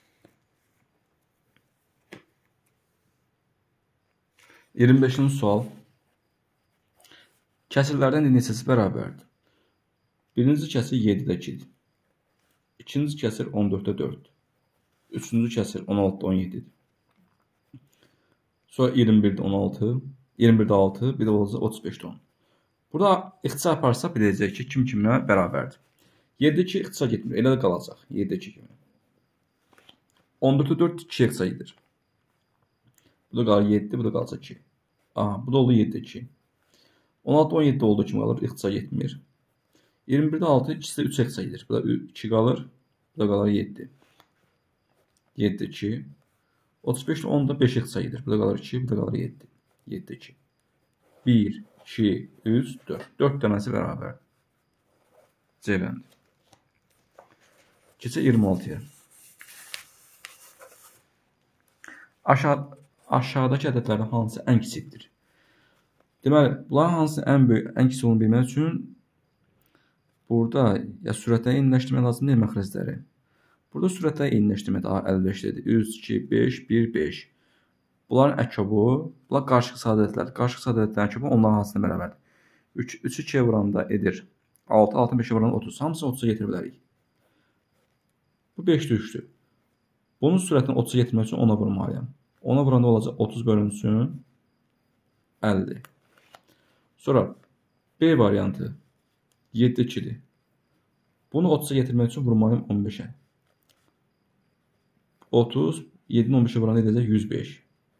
iyirmi beşinci sual. Kəsirlərdən neçəsi bərabərdir? Birinci kəsir yeddidə ikidir. İkinci kəsir on dörddə dörddür. Üçüncü kəsir on altıda on yeddidir. Sonra iyirmi birdə on altı, iyirmi birdə altı, bir də olacaq otuz beşdə on. Burada ixtisar aparsaq biləcək ki, kim kimlə bərabərdir. yeddidə iki ixtisar getmir, elə də qalacaq. yeddidə iki kimi. on dörddə dörd iki ixtisar gedir. Bu da qalır yeddi, bu da qalacaq iki. Aha, bu da oldu yeddidə iki. on altı on yeddi olduğu kimi qalır, ixtisar getmir. iyirmi birdə altı, ikisi də üç ixtisar gedir. Bu da iki qalır, bu da qalır yeddi. yeddidə iki. otuz beşdə on da beş ixtisar gedir. Bu da qalır iki, bu da qalır yeddi. yeddidə iki. bir, iki, üç, dörd. dörd dənəsi bərabər. C bəndi. Keçək iyirmi altıya. Aşağı, aşağıdakı ədədlərdən hansı ən kiçikdir? Deməli, bunların hansı ən böyük, ən kiçik olduğunu bilmək üçün burada ya sürətləri eyniləşdirmək lazım deyil məxrəcləri. Burada sürətləri eyniləşdirmə əldə beşdir. üç, iki, beş, bir, beş. Bunların əkobu, bunlar qarşıq sadələtlər. Qarşıq sadələtlərin əkobu onların hansına bərabərdir? üç, üçü ikiyə vuranda edir altı, altı beşə vuranda otuz. Hamısını otuza getirə bilərik. Bu beşdir, üçdür. Bunun sürətini otuza getirmək üçün ona vurmalıyam. ona vuranda olacaq otuz bölünsün əlli. Sonra B variantı yeddi ikidir. Bunu otuza getirmək üçün vurmalıyım on beşə. otuz, yeddini on beşə vuranda edəcək yüz beş.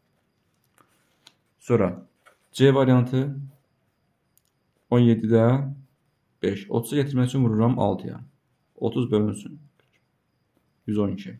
Sonra C variantı on yeddidə beş. otuza getirmək üçün vururam altıya. otuz bölünsün yüz on iki.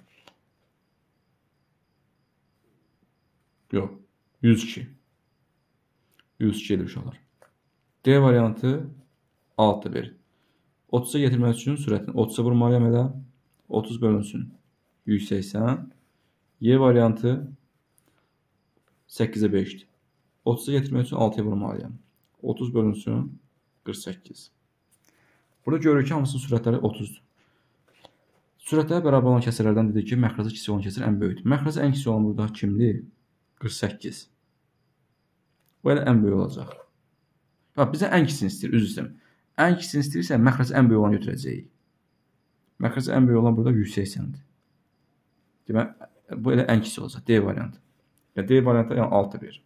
Yox, yüz iki. yüz iki edir uşaqlar. D variantı altı bir. otuza getirmək üçün sürətini otuza vurmalıyam elə. otuz bölünsün yüz səksən. Y variantı səkkizə beşdir. otuza getirmək üçün altıya vurmalıyam. otuz bölünsün qırx səkkiz. Burada görürük ki, hamısının sürətləri otuzdur. Sürətləri bərabər olan kəsrlərdən dedik ki, məxrəci kiçik olan kəsr ən böyükdür. Məxrəci ən kiçik olan burada kimdir? qırx səkkiz. Bu elə ən böyük olacaq. Bax, bizə ən kiçisini istəyir, üzr istəyirəm. Ən kiçisini istəyirsə, məxrəci ən böyük olanı götürəcəyik. Məxrəci ən böyük olan burada yüz səksəndir. Demək, bu elə ən kiçik olacaq. D variantı. Ya D variantı yəni altı bir.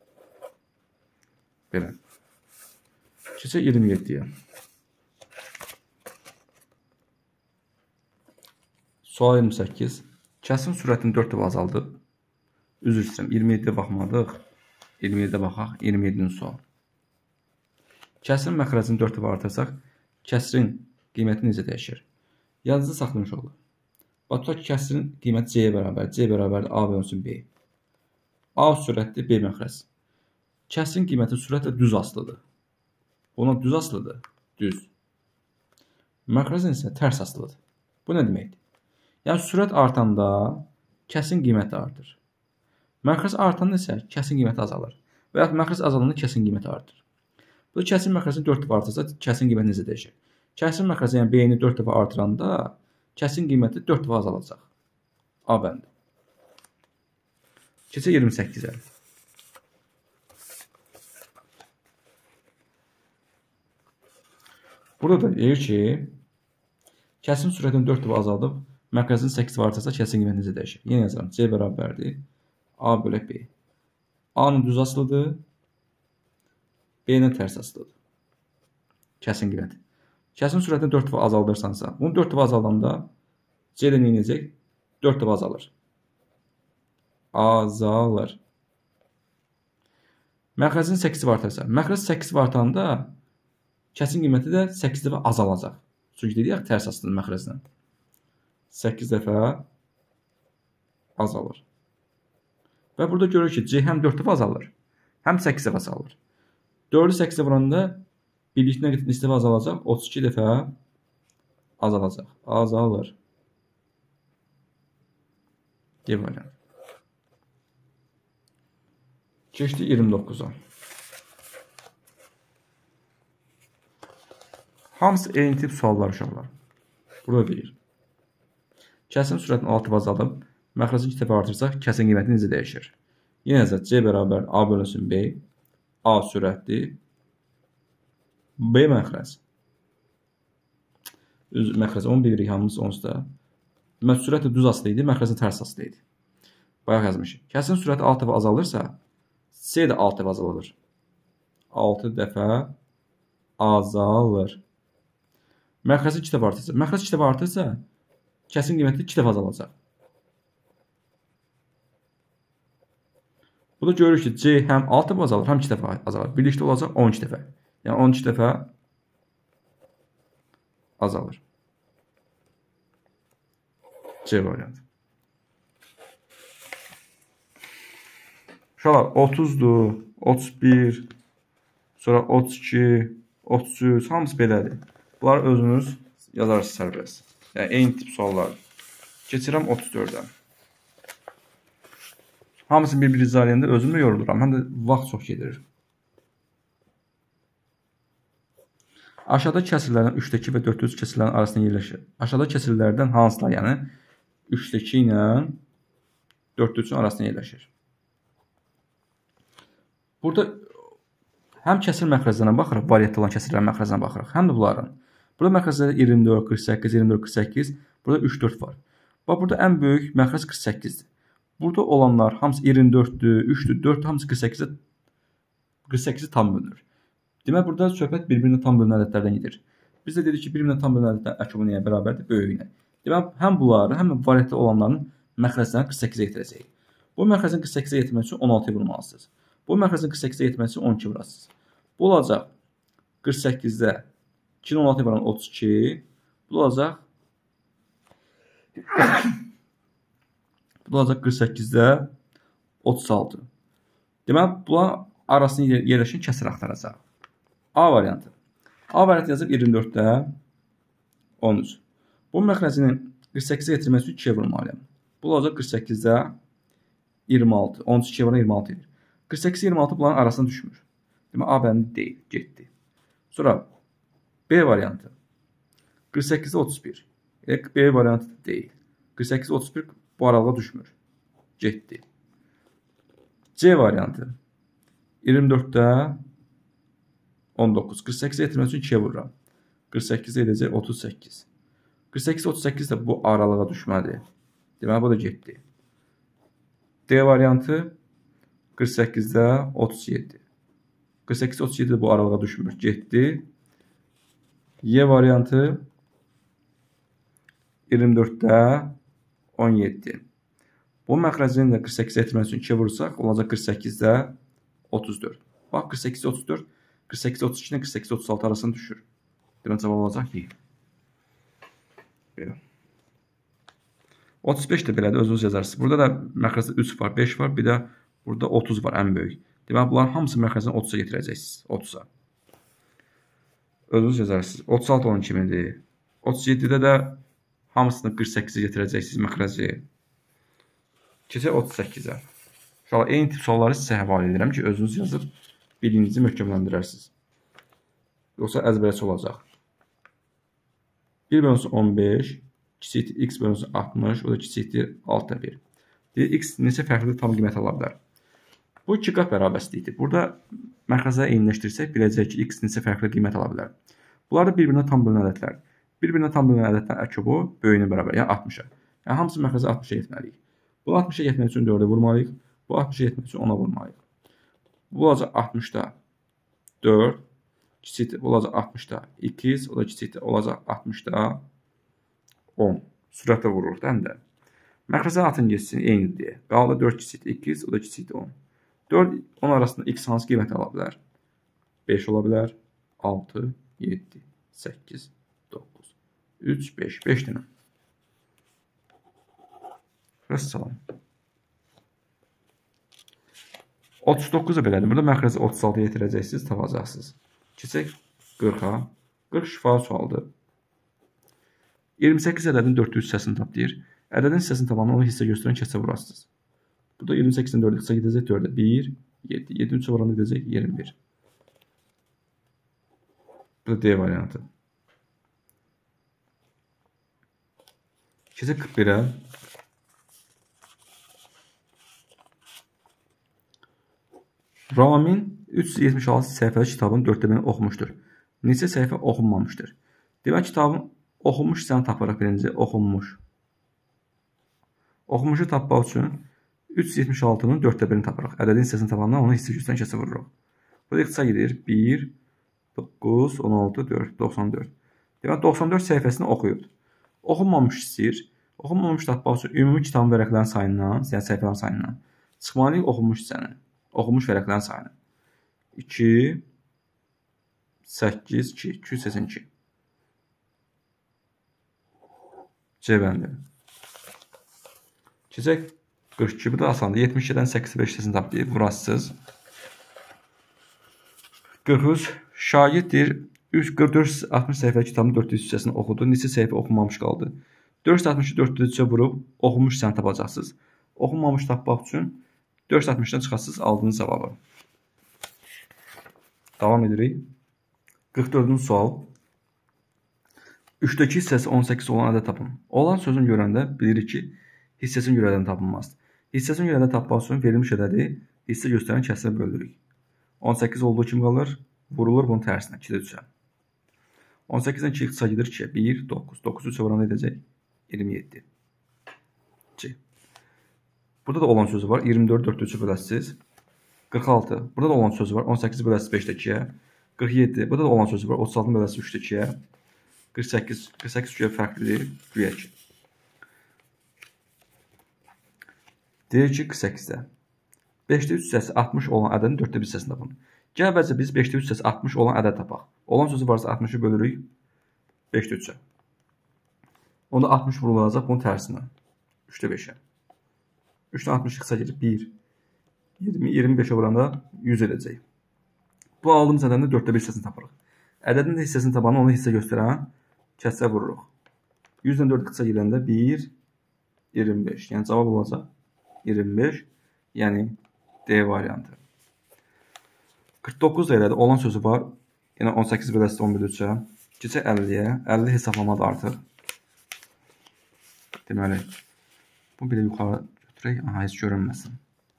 Belə. Keçək iyirmi yeddiyə. Sual iyirmi səkkiz. Kəsim sürətini dörd dəfə azaldıb. Üzr istəyirəm, iyirmi yeddiyə baxmadıq. iyirmi yeddiyə baxaq, iyirmi yeddinci sual. Kəsrin məxrəcini dörd dəfə artırsaq, kəsrin qiyməti necə dəyişir? Yadınızda saxlamış olur. Bax, tutaq ki, kəsrin qiyməti C-yə bərabər. C bərabərdir A bölünsün B. A sürətdir, B məxrəc. Kəsrin qiyməti sürətlə düz asılıdır. Buna düz asılıdır. Düz. Məxrəcin isə tərs asılıdır. Bu nə deməkdir? Yəni, sürət artanda kəsin qiyməti artır. Məxrəc artanda isə kəsin qiyməti azalır. Və yaxud məxrəc azalanda kəsin qiyməti artır. Bu kəsin məxrəcini dörd dəfə artırsa, kəsin qiyməti necə dəyişir? Kəsin məxrəci, yəni B-ni dörd dəfə artıranda kəsin qiyməti dörd dəfə azalacaq. A bəndi. Keçək iyirmi səkkizə. Burada da deyir ki, kəsin sürətini dörd dəfə azaldıb, məxrəcini səkkiz dəfə artırsa, kəsin qiyməti necə dəyişir? Yenə yazıram. C bərabərdir. A bölək B. A-nın düz asılıdır. B-nin tərs asılıdır. Kəsin qiyməti. Kəsin sürətini dörd dəfə azaldırsansa, bunu dörd dəfə azaldanda C-də nə edəcək? dörd dəfə azalır. Azalır. Məxrəcini səkkiz dəfə artırsa, məxrəc səkkiz dəfə artanda kəsin qiyməti də səkkiz dəfə azalacaq. Çünki dedik, tərs asılıdır məxrəcdən. səkkiz dəfə azalır. Və burada görürük ki, C həm dörd dəfə azalır, həm səkkiz dəfə azalır. dördü səkkizə vuranda birlikdə neçə dəfə azalacaq? otuz iki dəfə azalacaq. Azalır. D variantı. Keçdi iyirmi doqquza. Hamısı eyni tip suallar uşaqlar. Burada deyir. Kəsin sürətini altı dəfə azaldıb, məxrəcini iki dəfə artırsaq, kəsin qiyməti necə dəyişir? Yenə yazaq, C bərabər A bölünsün B. A sürətdir. B məxrəc. Məxrəc onu bilirik, hamımız onsuz da. Demək, sürətlə düz asılı idi, məxrəcin tərs asılı idi. Bayaq yazmışıq. Kəsin sürəti altı dəfə azalırsa, C də altı dəfə azalır. altı dəfə azalır. Məxrəc iki dəfə artırsa, məxrəc iki dəfə artırsa, kəsin qiyməti iki dəfə azalacaq. Bu da görürük ki, C həm altı dəfə azalır, həm iki dəfə azalır. Birlikdə olacaq on iki dəfə. Yəni on iki dəfə azalır. C variantı. Uşaqlar, otuzdur, otuz bir, sonra otuz iki, otuz üç, hamısı belədir. Bunları özünüz yazarsınız sərbəst. Yəni, eyni tip suallar. Keçirəm otuz dördə. Hamısını bir-bir izah özüm də yoruluram. Həm də vaxt çox gedir. Aşağıda kəsirlərdən üçdə iki və dörddə üç kəsirlərin arasında yerləşir. Aşağıda kəsirlərdən hansılar, yəni üçdə iki ilə dörddə üçün arasında yerləşir. Burada həm kəsir məxrəclərinə baxırıq, variantlı olan kəsirlərin məxrəcinə baxırıq, həm də bunların. Burada məxrəclərdə iyirmi dörd, qırx səkkiz, iyirmi dörd, qırx səkkiz, burada üç dörd var. Bax, burada ən böyük məxrəc qırx səkkizdir. Burada olanlar hamısı iyirmi dörddür, üçdür, dörddür, hamısı qırx səkkizə qırx səkkizi tam bölünür. Demək, burada söhbət bir-birinə tam bölünən ədədlərdən gedir. Biz də dedik ki, bir-birinə tam bölünən ədədlərin əkubu nəyə bərabərdir? Böyüyünə. Demək, həm bunları, həm də variantlı olanların məxrəclərini qırx səkkizə yetirəcəyik. Bu məxrəcin qırx səkkizə yetirmək üçün on altıya vurmalısınız. Bu məxrəcin qırx səkkizə yetirmək üçün on iki vurasınız. Bu olacaq qırx səkkizdə ikini on altıya vuran otuz iki. Bu olacaq Bu olacaq qırx səkkizdə otuz altı. Demək, bunların arasında yerləşən kəsir axtaracaq. A variantı. A variantı yazıb iyirmi dörddə on üç. Bu məxrəcini qırx səkkizə yetirmək üçün ikiyə vurmalıyam. Bu olacaq qırx səkkizdə iyirmi altı. on üç ikiyə vuran iyirmi altı edir. qırx səkkiz iyirmi altı bunların arasında düşmür. Demək, A bəndi deyil, getdi. Sonra B variantı. qırx səkkizdə otuz bir. B variantı deyil. qırx səkkizdə otuz bir bu aralığa düşmür. Getdi. C variantı. iyirmi dörddə on doqquz. qırx səkkizə yetirmək üçün ikiyə vururam. qırx səkkizdə edəcək otuz səkkiz. qırx səkkiz otuz səkkiz də bu aralığa düşmədi. Demək, bu da getdi. D variantı qırx səkkizdə otuz yeddi. qırx səkkizdə otuz yeddi də bu aralığa düşmür. Getdi. Y variantı iyirmi dörddə on yeddi. Bu məxrəcini də qırx səkkizə yetirmək üçün ikiyə vurursaq, olacaq qırx səkizdə otuz dörd. Bax, qırx səkkizdə otuz dörd, qırx səkkizdə otuz iki ilə qırx səkkizdə otuz altı arasında düşür. Demək, cavab olacaq ki, belə. otuz beş də belədir, özünüz yazarsınız. Burada da məxrəcdə üç var, beş var, bir də burada otuz var, ən böyük. Demək, bunların hamısı məxrəcini otuza yetirəcəksiniz, otuza. Özünüz yazarsınız. otuz altı on iki midir. otuz yeddidə də hamısını qırx səkkizə yetirəcəksiniz məxrəci. Keçək otuz səkkizə. İnşallah, eyni tip sualları sizə həvalə edirəm ki, özünüz yazıb biliyinizi möhkəmləndirərsiniz. Yoxsa əzbərçi olacaq. bir bölünsün on beş, kiçikdir x bölünsün altmış, o da kiçikdir altıda bir. Deyir, x neçə fərqli tam qiymət ala bilər? Bu iki qat bərabərsizlikdir. Burada məxrəcləri eyniləşdirsək, biləcək ki, x neçə fərqli qiymət ala bilər. Bunlar da bir-birinə tam bölünən ədədlər. Bir-birinə tam bölünən ədədlərin əkubu böyüyünə bərabər, yəni altmışa. Yəni, hamısı məxrəcə altmışa yetməliyik. Bu altmışa yetmək üçün dördə vurmalıyıq. Bu altmışa yetmək üçün ona vurmalıyıq. Bu olacaq altmışda dörd, kiçikdir, bu olacaq altmışda iki, o da kiçikdir, olacaq altmışda on. Sürətlə vururuq da həm də. Məxrəcə atın geçsin, eynidir deyə. Qaldı dörd kiçikdir, iki, o da kiçikdir on. dörd, on arasında x hansı qiymət ala bilər? beş ola bilər, altı, yeddi, səkkiz, doqquz, üç, beş, beş dənə. Rəssalam. otuz doqquz da belədir. Burada məxrəci otuz altıya yetirəcəksiniz, tapacaqsınız. Keçək qırxa. qırx şifahi sualdır. iyirmi səkkiz ədədin dörddə üç hissəsini tap deyir. Ədədin hissəsini tapandan onu hissə göstərən kəsə vurasınız. Burada iyirmi səkkizdən dördə hissə gedəcək dördə. bir, yeddi. yeddinin üçə varanda gedəcək iyirmi bir. Bu da D variantı. Keçək qırx birə. Ramin üç yüz yetmiş altı səhifəli kitabın dörddə birini oxumuşdur. Neçə səhifə oxunmamışdır? Demək, kitabın oxunmuş hissəni tapırıq birinci, oxunmuş. Oxunmuşu tapmaq üçün üç yüz yetmiş altının dörddə birini tapırıq. Ədədin hissəsini tapandan onu hissə göstərən kəsə vururuq. Bu da ixtisa gedir. bir, doqquz, on altı, dörd, doxsan dörd. Demək, doxsan dörd səhifəsini oxuyub. Oxunmamış istəyir. Oxunmamış tapmaq üçün ümumi kitabın vərəqlərin sayından, yəni səhifələrin sayından çıxmalıyıq oxunmuş hissəni. Oxunmuş vərəqlərin sayını. iki, səkkiz, iki, iki yüz səksən iki. C bəndi. Keçək qırx iki, bu da asandır. yetmiş ikidən səkkiz beş hissəsini tap deyib, vurasınız. qırx üç, şagird deyir, qırx dörd yüz altmış səhifəli kitabın dörddə üç hissəsini oxudu. Neçə səhifə oxunmamış qaldı? dörd yüz altmışı dörddə üçə vurub, oxunmuş hissəni tapacaqsınız. Oxunmamış tapmaq üçün dörd yüz altmışdan çıxasınız, aldığınız cavabı. Davam edirik. qırx dördüncü sual. üçdəki hissəsi on səkkiz olan ədəd tapın. Olan sözün görəndə bilirik ki, hissəsini görədən tapılmazdır. Hissəsini görədən tapmaq üçün verilmiş ədədi hissə göstərən kəsrə bölürük. on səkkiz olduğu kimi qalır, vurulur bunun tərsinə, ikidə üçə. on səkkizdən iki ixtisar gedir ikiyə, bir, doqquz. doqquz üçə vuran edəcək? iyirmi yeddi. iki. Burada da olan sözü var, iyirmi dörd dörddə üçə böləsiz. qırx altı. Burada da olan sözü var, on səkkiz böləsiz beşdə ikiyə. qırx yeddi. Burada da olan sözü var, otuz altı böləsiz üçdə ikiyə. qırx səkkiz. qırx səkkiz üçə fərqlidir, güya ki. Deyir ki, qırx səkkizdə. beşdə üç hissəsi altmış olan ədədin dörddə bir hissəsini tapın. Gəl əvvəlcə biz beşdə üç hissəsi altmış olan ədəd tapaq. Olan sözü varsa altmışı bölürük beşdə üçə. Onda altmış vurulacaq bunun tərsinə. üçdə beşə. üçdən altmış ixtisar gedir bir. iyirmi, iyirmi beşə vuranda yüz edəcək. Bu aldığımız ədədin dörddə bir hissəsini tapırıq. Ədədin də hissəsini tapanı ona hissə göstərən kəsrə vururuq. yüzdən dörd ixtisar gedəndə bir, iyirmi beş. Yəni cavab olacaq iyirmi beş. Yəni D variantı. qırx doqquz elədi. Olan sözü var. Yəni on səkkiz böləsiz on bir üçə. Keçək əlliyə. əlli hesablamadı artıq. Deməli, bu belə yuxarı götürək. Aha, heç görünməsin.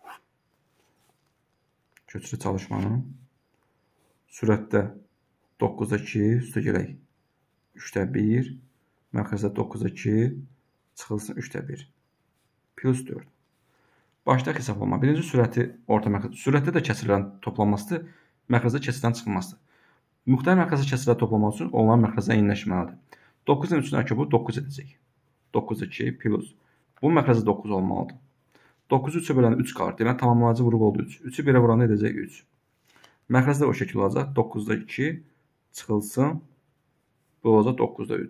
Köçürü çalışmanı. Sürətdə doqquzda iki, üstə gələk. üçdə bir. Mərkəzdə doqquzda iki. Çıxılsın üçdə bir. Plus dörd. Başdakı hesablama. Birinci sürəti orta mərkəz. Sürətdə də kəsirlərin toplanmasıdır. Mərkəzdə kəsirdən çıxılmasıdır. Müxtəlif mərkəzdə kəsirləri toplamaq üçün onların mərkəzdən eyniləşməlidir. doqquzun üçünə ki, bu doqquz edəcək. doqquzda iki plus. Bu mərkəzdə doqquz olmalıdır. doqquzu üçə bölən üç qalır. Demək, tamamlayıcı vuruq oldu üç. üçü birə vuranda edəcək üç. Mərkəzdə o şəkil olacaq. doqquzda iki çıxılsın. Bu olacaq doqquzda üç.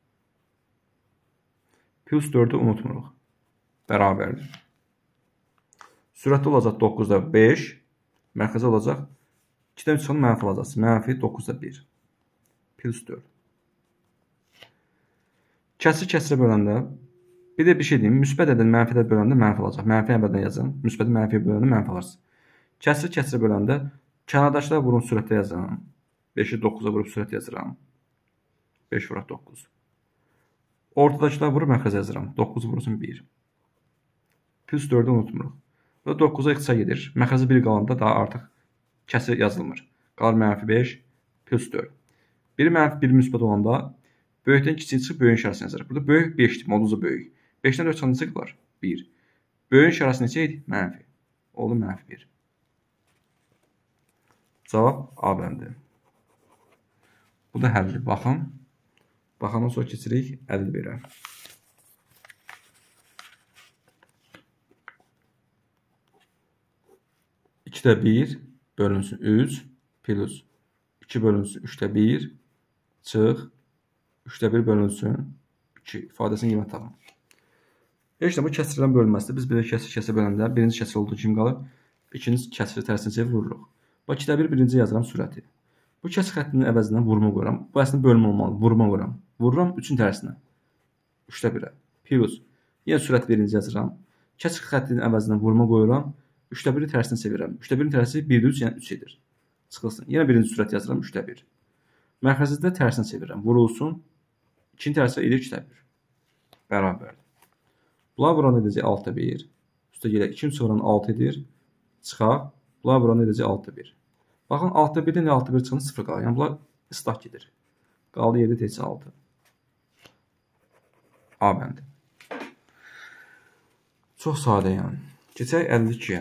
Plus dördü unutmuruq. Bərabərdir. Sürətli olacaq doqquzda beş. Mərkəzdə olacaq ikidən üç çıxın mənfi olacaq. Mənfi doqquzda bir. Plus dörd. Kəsir kəsirə böləndə bir də bir şey deyim. Müsbət ədəd mənfi ədəd böləndə mənfi olacaq. Mənfi əvvəldən yazın. Müsbəti mənfiyə böləndə mənfi alırsınız. Kəsir kəsirə böləndə kənardakılar vurun sürətdə yazıram. beşi doqquza vurub sürət yazıram. beş vuraq doqquz. Ortadakılar vurub mərkəzə yazıram. doqquz vursun bir. Plus dördü unutmuruq. Və doqquza ixtisar gedir. Mərkəzə bir qalanda daha artıq kəsir yazılmır. Qalır mənfi beş plus dörd. bir mənfi bir müsbət olanda böyükdən kiçik çıxıb böyüyün işarəsini yazırıq. Burada böyük beşdir, moduzda böyük. beşdən dörd çıxanda necə qalır? bir. Böyüyün işarəsi neçə idi? Mənfi. Oldu mənfi bir. Cavab A bəndi. Bu da həldir. Baxın. Baxandan sonra keçirik əlli birə. ikidə bir bölünsün üç plus iki bölünsün üçdə bir çıx üçdə bir bölünsün iki ifadəsinin qiymət tapın. Heç də bu kəsirdən bölünməsidir. Biz belə kəsir kəsir böləndə birinci kəsir olduğu kimi qalır. İkinci kəsiri tərsinə çevirib vururuq. Bu ikidə bir birinci yazıram sürəti. Bu kəsir xəttinin əvəzindən vurma qoyuram. Bu əslində bölmə olmalı. Vurma qoyuram. Vururam üçün tərsinə. üçdə birə. Plus. Yenə sürət birinci yazıram. Kəsir xəttinin əvəzindən vurma qoyuram. üçdə biri tərsinə çevirəm. üçdə birin tərsi birdə üç, yəni üç edir. Çıxılsın. Yenə birinci sürət yazıram üçdə bir. Mərkəzdə tərsinə çevirəm. Vurulsun. İkinci tərsi edir ikide bir. Bərabərdir. Bunlar vuran edəcək altıda bir. Üstə gələk ikinci vuran altı edir. Çıxaq. Bunlar vuran edəcək altıda bir. Baxın altıda birdən altıda bir çıxınca sıfır qalır. Yəni bunlar ıslaq gedir. Qaldı yedi təkcə altı. A bəndi. Çox sadə yəni. Keçək əlli ikiyə.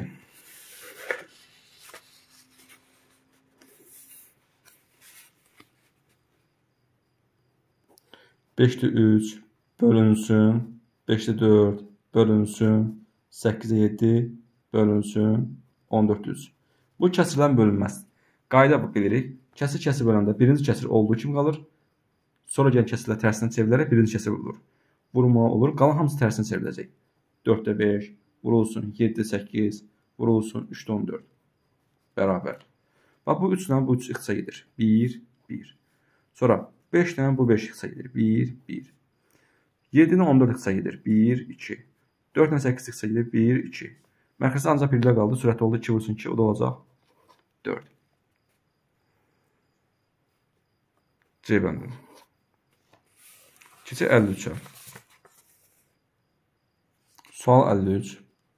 beşdə üç bölünsün, beşdə dörd bölünsün, səkkizdə yeddi bölünsün, on dörd üç. Bu kəsirlərin bölünməz. Qayda bilirik. Kəsir kəsir böləndə birinci kəsir olduğu kimi qalır. Sonra gələn kəsirlər tərsinə çevrilərək birinci kəsir vurulur. Vurma olur. Qalan hamısı tərsinə çevriləcək. dörddə beş vurulsun, yeddə səkkiz vurulsun, üçdə on dörd. Bərabər. Bax bu üç ilə bu üç ixtisar gedir. bir, bir. Sonra beş ilə bu beş ixtisar gedir. bir, bir. yeddi ilə on dörd ixtisar gedir. bir, iki. dörd ilə səkkiz ixtisar gedir. bir, iki. Mərkəzdə ancaq birlər qaldı. Sürətli oldu. iki vursun iki. O da olacaq dörd. C bəndi. Keçək əlli üçə. Sual əlli üç.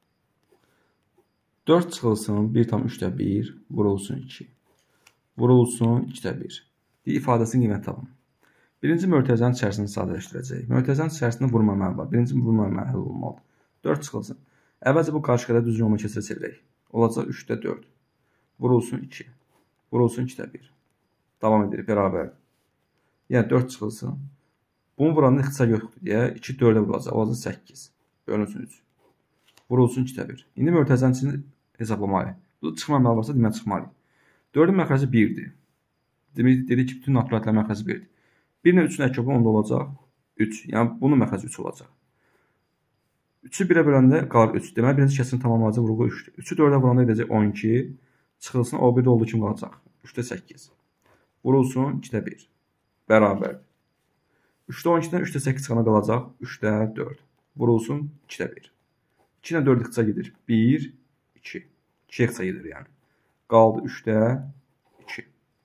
dörd çıxılsın bir tam üçdə bir vurulsun iki. Vurulsun ikidə bir. İfadəsinin qiyməti tapın. Birinci mötərizənin içərisini sadələşdirəcək. Mötərizənin içərisində vurma əməli var. Birinci vurma əməli olmalıdır. dörd çıxılsın. Əvvəlcə bu qarşı-qarşıya düzgün olma keçirə çevirək. Olacaq üçdə dörd. Vurulsun iki. Vurulsun ikidə bir. Davam edir. Bərabərdir. Yəni dörd çıxılsın. Bunu vuranın ixtisar yoxdur deyə iki dördə vurulacaq. Olacaq səkkiz. Bölünsün üç. Vurulsun ikidə bir. İndi mötərizənin içini hesablamalıyıq. Bu çıxma əməli varsa demək çıxmalıyıq. dördün məxrəci birdir. Demək dedik ki, bütün naturalların məxrəci birdir. bir ilə üçün əkəbi onda olacaq üç. Yəni bunun məxrəci üç olacaq. üçü birə böləndə qalır üç. Deməli birinci kəsirin tamamlayıcı vurğu üçdür. üçü dördə vuranda edəcək on iki. Çıxılsın o birdə olduğu kimi qalacaq. üçdə səkkiz. Vurulsun ikidə bir. Bərabər. üçdə on ikidən üçdə səkkiz çıxana qalacaq. üçdə dörd. Vurulsun ikidə bir. iki ilə dörd ixtisa gedir. bir, iki. iki ixtisa gedir yəni. Qaldı üçdə iki.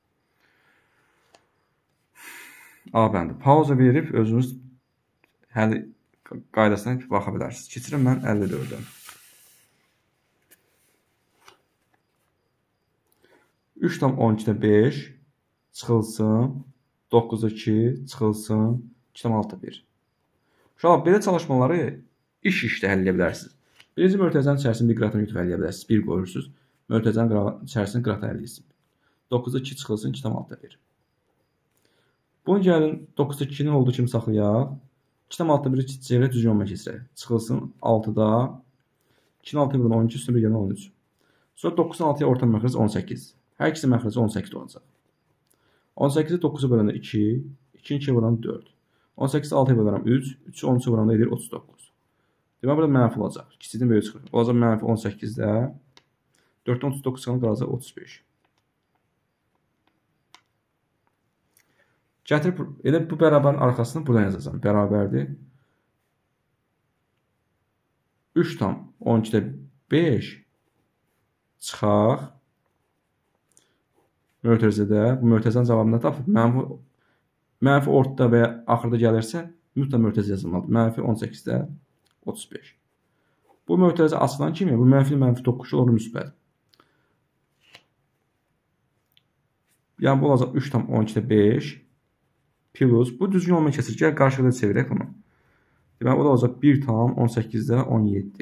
A bəndi. Pauza verib özünüz həll qaydasına baxa bilərsiniz. Keçirəm mən əlli dördə. üç tam on ikidə beş çıxılsın. doqquzda iki çıxılsın. iki tam altıda bir. Uşaqlar, belə çalışmaları iş işdə həll edə bilərsiniz. Birinci mötərizənin içərisində bir qıratını götürüb həll edə bilərsiniz. bir qoyursunuz. Mötərizənin içərisində qıratı həll edirsiniz. doqquzda iki çıxılsın. iki tam altıda bir. Bunu gəlin doqquzda ikinin olduğu kimi saxlayaq. iki tam altıda biri çevirək düzgün olma keçirək. Çıxılsın altıda. ikinin altıya vurun on iki, üstün bir gəlin on üç. Sonra doqquzdan altıya orta məxrəc on səkkiz. Hər ikisi məxrəci on səkkiz olacaq. on səkkizi doqquza böləndə iki. ikini ikiyə vuranda dörd. on səkkizi altıya bölürəm üç. üçü on üçə vuranda edir otuz doqquz. Demək burada mənfi olacaq. Kiçikdən böyük çıxır. Olacaq mənfi on səkkizdə. dörddən otuz doqquz çıxanı qalacaq otuz beş. Gətirib, elə bu bərabərin arxasını buradan yazacağım. Bərabərdir. üç tam on ikidə beş çıxaq. Mötərizədə, bu mötərizənin cavabını tapıb, mənfi, mənfi ortada və ya axırda gəlirsə, mütləq mötərizə yazılmalıdır. Mənfi on səkizdə otuz beş. Bu mötərizə açılan kimi, bu mənfi mənfi toqquşu olur müsbət. Yəni bu olacaq üç tam on ikidə beş plus, bu düzgün olma kəsir. Gəl qarşıda çevirək bunu. Deməli, o da olacaq bir tam on səkizdə on yeddi.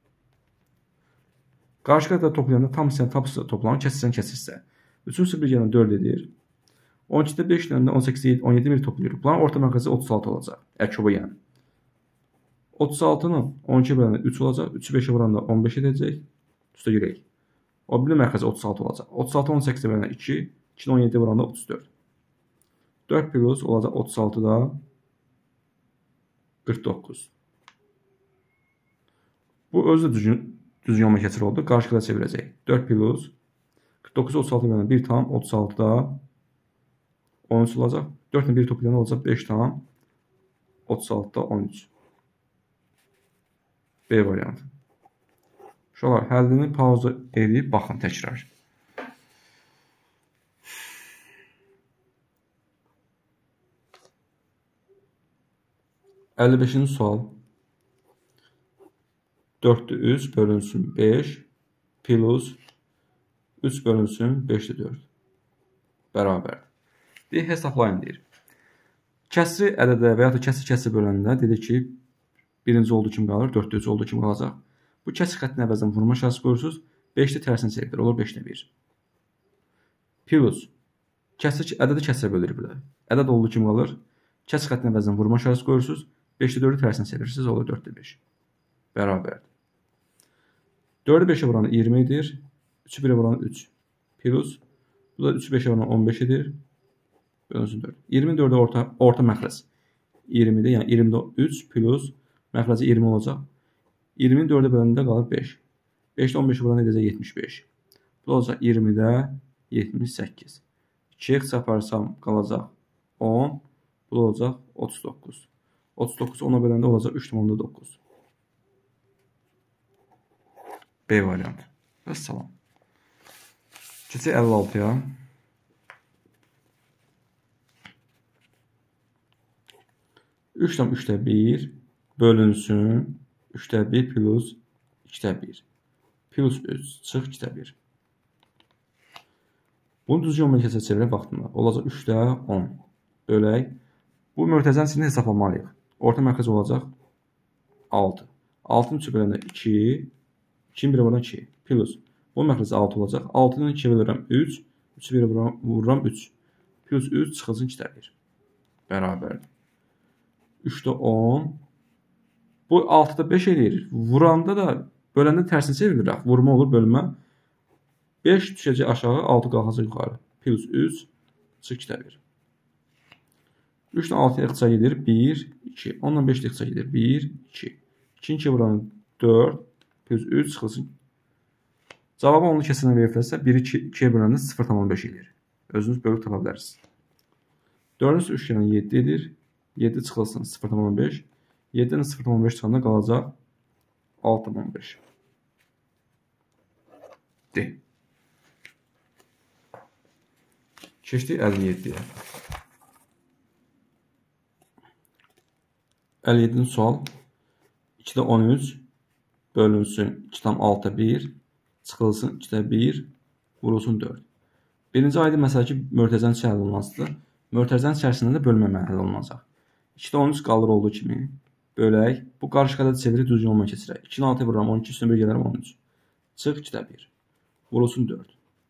Qarşıda toplayanda tam hissəni tapısı toplanır, kəsirsən kəsirsə. üçün sıfır gələn dörd edir. on ikidə beş ilə on səkizdə on yeddi bir toplayırıq. Bunların orta məxrəci otuz altı olacaq. Əkəbi yəni. otuz altını on ikiyə böləndə üç olacaq. üçü beşə vuranda on beş edəcək. Üstə girək. O bir məxrəci otuz altı olacaq. otuz altı on səkizə böləndə iki. ikini on yeddiyə vuranda otuz dörd. dörd plus olacaq otuz altıda qırx doqquz. Bu özü də düzgün, düzgün olma keçir oldu. Qarşıda çevirəcək. dörd plus qırx doqquz otuz altı bölündə bir tam otuz altıda on üç olacaq. dörd ilə bir toplayanda olacaq beş tam otuz altıda on üç. B variantı. Uşaqlar, həllini pauza edib baxın təkrar. əlli beşinci sual. dörddə üç bölünsün beş plus üç bölünsün beşdə dörd. Bərabərdir. Deyək, hesablayın deyir. Kəsri ədədə və ya da kəsri kəsri böləndə dedik ki, birinci olduğu kimi qalır, dörddə üç olduğu kimi qalacaq. Bu kəsri xəttin əvəzdən vurma şahsı qoyursunuz, beşdə tərsinə çevirir, olur beşdə bir. Plus, kəsri ədədə kəsrə bölür burada. Ədəd olduğu kimi qalır, kəsri xəttin əvəzdən vurma şahsı qoyursunuz, beşdə dördü tərsinə çevirirsiniz, olur dörddə beş. Bərabərdir. dördü beşə vuranda iyirmi edir, üçü birə vuranda üç. Plus, bu da üçü beşə vuranda on beş edir. Bölünsün dörd. iyirmi dördə orta, orta məxrəc. iyirmidə, yəni iyirmidə üç plus məxrəci iyirmi olacaq. iyirmini dördə bölündə qalır beş. beşdə on beşə vuranda edəcək yetmiş beş. Bu olacaq iyirmidə yetmiş səkkiz. ikiyə çarparsam qalacaq on. Bu olacaq otuz doqquz. otuz doqquz ona böləndə olacaq üç tam doqquz. B variantı. Və salam. Keçək əlli altıya. üç tam üçdə bir bölünsün üçdə bir plus ikide bir. Plus üç çıx ikide bir. Bunu düzgün olmayan kəsə çevirək vaxtında. Olacaq üçdə on. Bölək. Bu mötəzən sinini hesablamalıyıq. Orta mərkəz olacaq altı. altının üçü böləndə iki. ikinin biri vururam iki. Plus. Bu mərkəz altı olacaq. altının ikiyə bölürəm üç. üçü biri vururam üç. Plus üç çıxılsın ikide bir. Bərabərdir. üçdə on. Bu altıda beş eləyir. Vuranda da böləndə tərsini çeviririk. Vurma olur, bölmə. beş düşəcək aşağı, altı qalxacaq yuxarı. Plus üç, çıx ikide bir. üçdən altıya ixtisar gedir. bir, iki. ondan beş ixtisar gedir. bir, iki. ikinin ikiyə vuran dörd. Plus üç çıxılsın. Cavabı onlu kəsinə verilirsə, bir, ikiyə böləndə sıfır tam on beş edir. Özünüz bölüb tapa bilərsiniz. dördün üstü üçgəndən yeddi edir. yeddi çıxılsın sıfır tam on beş. yeddidən sıfır tam on beş çıxanda qalacaq altı tam on beş. D. Keçdik əlli yeddiyə. əlli yeddinci sual. ikidə on üç bölünsün iki tam altı bir çıxılsın ikide bir vurulsun dörd. Birinci aydın məsələ ki, mötəzənin içi həll olunmasıdır. Mötəzənin içərisində də bölmə həll olunacaq. ikidə on üç qalır olduğu kimi bölək. Bu qarşı qədər çevirir düzgün olmayan keçirək. ikinin altıya vururam on iki, üstünə bir gələrəm on üç. Çıx ikide bir. Vurulsun dörd.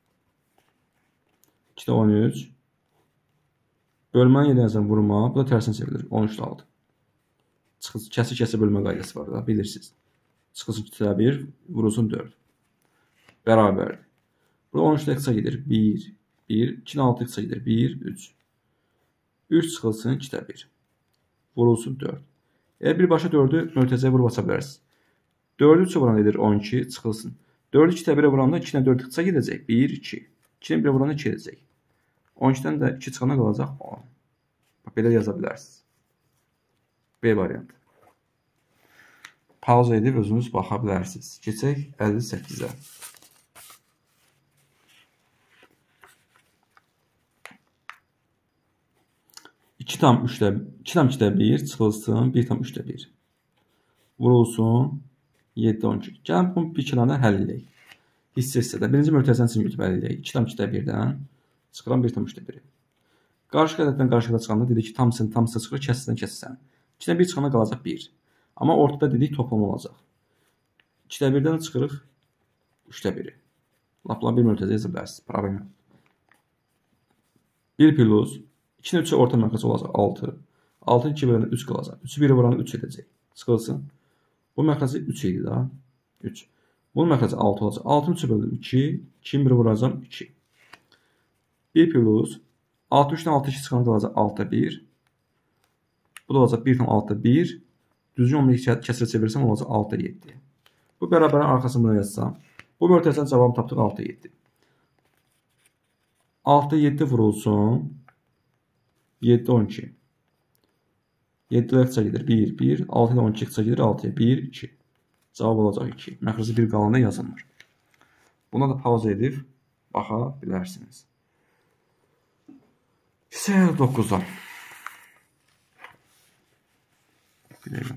ikidə on üç. Bölmənin yerinə yazan vurma. Bu da tərsini çevrilir. on üçdə altı. Kəsi-kəsi bölmə qaydası var da, bilirsiniz. Çıxılsın ikide bir, vurulsun dörd. Bərabərdir. Burada on üçdə ixtisar gedir. bir, bir. ikinin altı ixtisar gedir. bir, üç. üç çıxılsın ikide bir. Vurulsun dörd. Eğer birbaşa dördü mötəzəyə vurub aça bilərsiniz. dördü üçə vuran edir on iki, çıxılsın. dördü ikide birə vuranda ikidən dörd ixtisar gedəcək. bir, iki. ikinin birə vuranda iki edəcək. on ikidən də iki çıxana qalacaq on. Belə yaza bilərsiniz. B variantı. Pauza edib özünüz baxa bilərsiniz. Keçək əlli səkkizə. iki tam ikide bir çıxılsın bir tam üçdə bir. Vurulsun yeddi on iki. Gəlin bunu bir kənardan həll edək. Hissə hissədə. Birinci mötəzənin içini götürüb həll edək. iki tam ikide birdən çıxıram bir tam üçdə biri. Qarşı qədərdən qarşı qədər çıxanda dedik ki, tamsın, tamsın çıxır, kəssən, kəssən. ikidən bir çıxana qalacaq bir. Amma ortada dedik toplam olacaq. ikide birdən çıxırıq üçdə biri. Lapla bir mötəzə yazı bilərsiniz. Problem yox. bir plus ikinin üçü orta mərkəz olacaq altı. altının iki bölündə üç qalacaq. üçü biri vuranı üç edəcək. Çıxılsın. Bu mərkəzi üç idi da. üç. Bunun mərkəzi altı olacaq. altının üçü bölündə iki. ikinin biri vuracaq iki. bir plus altı üçdən altı iki çıxanda qalacaq altıda bir. Bu da olacaq bir tam altıda bir. Düzgün olmayan kəsrə çevirsəm olacaq altıda yeddi. Bu bərabərin arxasını buna yazsam. Bu mötəzənin cavabını tapdıq altıda yeddi. altıda yeddi vurulsun. yeddi on iki. yeddidə ixtisar gedir. bir, bir. altı ilə on iki ixtisar gedir. altıya. bir, iki. Cavab olacaq iki. Məxrəci bir qalanda yazılmır. Buna da pauza edib baxa bilərsiniz. Hissə doqquza. Biləyim.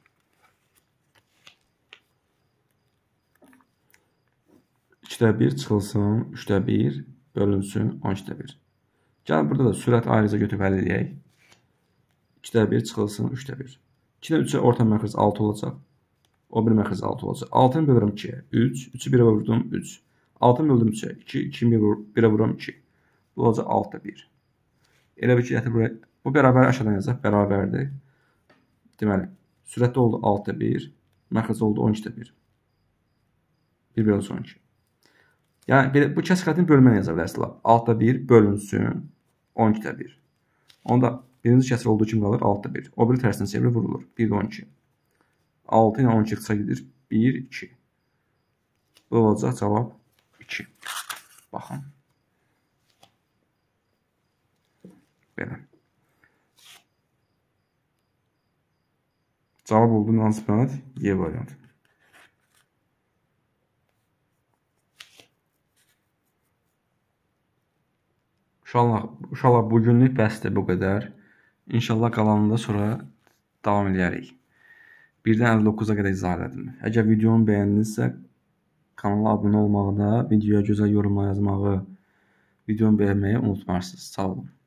ikide bir çıxılsın. üçdə bir. Bölünsün. on ikidə bir. Gəlin burada da sürət ayrıca götürüb həll edək. ikide bir çıxılsın. üçdə bir. ikidən üçə orta mərkəz altı olacaq. O bir mərkəz altı olacaq. altını bölürəm ikiyə. üç. üçü birə vurdum. üç. altını böldüm üçə. iki. ikini birə vururam iki. Bu olacaq altıda bir. Elə bir ki, bu bərabər aşağıdan yazaq. Bərabərdir. Deməli, sürətdə oldu altıda bir. Mərkəz oldu on ikidə bir. bir bölü on iki. Yəni, bu kəs xətini bölməni yaza bilərsiniz. altıda bir bölünsün on ikidə bir. Onda birinci kəsr olduğu kimi qalır altıda bir. O biri tərsinə çevirir vurulur. bir də on iki. altı ilə on iki ixtisar gedir. bir, iki. Bu olacaq cavab iki. Baxın. Belə. Cavab oldu hansı planet? Y variantı. Uşaqlar, uşaqlar bugünlük bəsdir bu qədər. İnşallah qalanında sonra davam edərik. birdən əlli doqquza qədər izah elədim. Əgər videonu bəyəndinizsə, kanala abunə olmağı da, videoya gözəl yorumlar yazmağı, videonu bəyənməyi unutmarsınız. Sağ olun.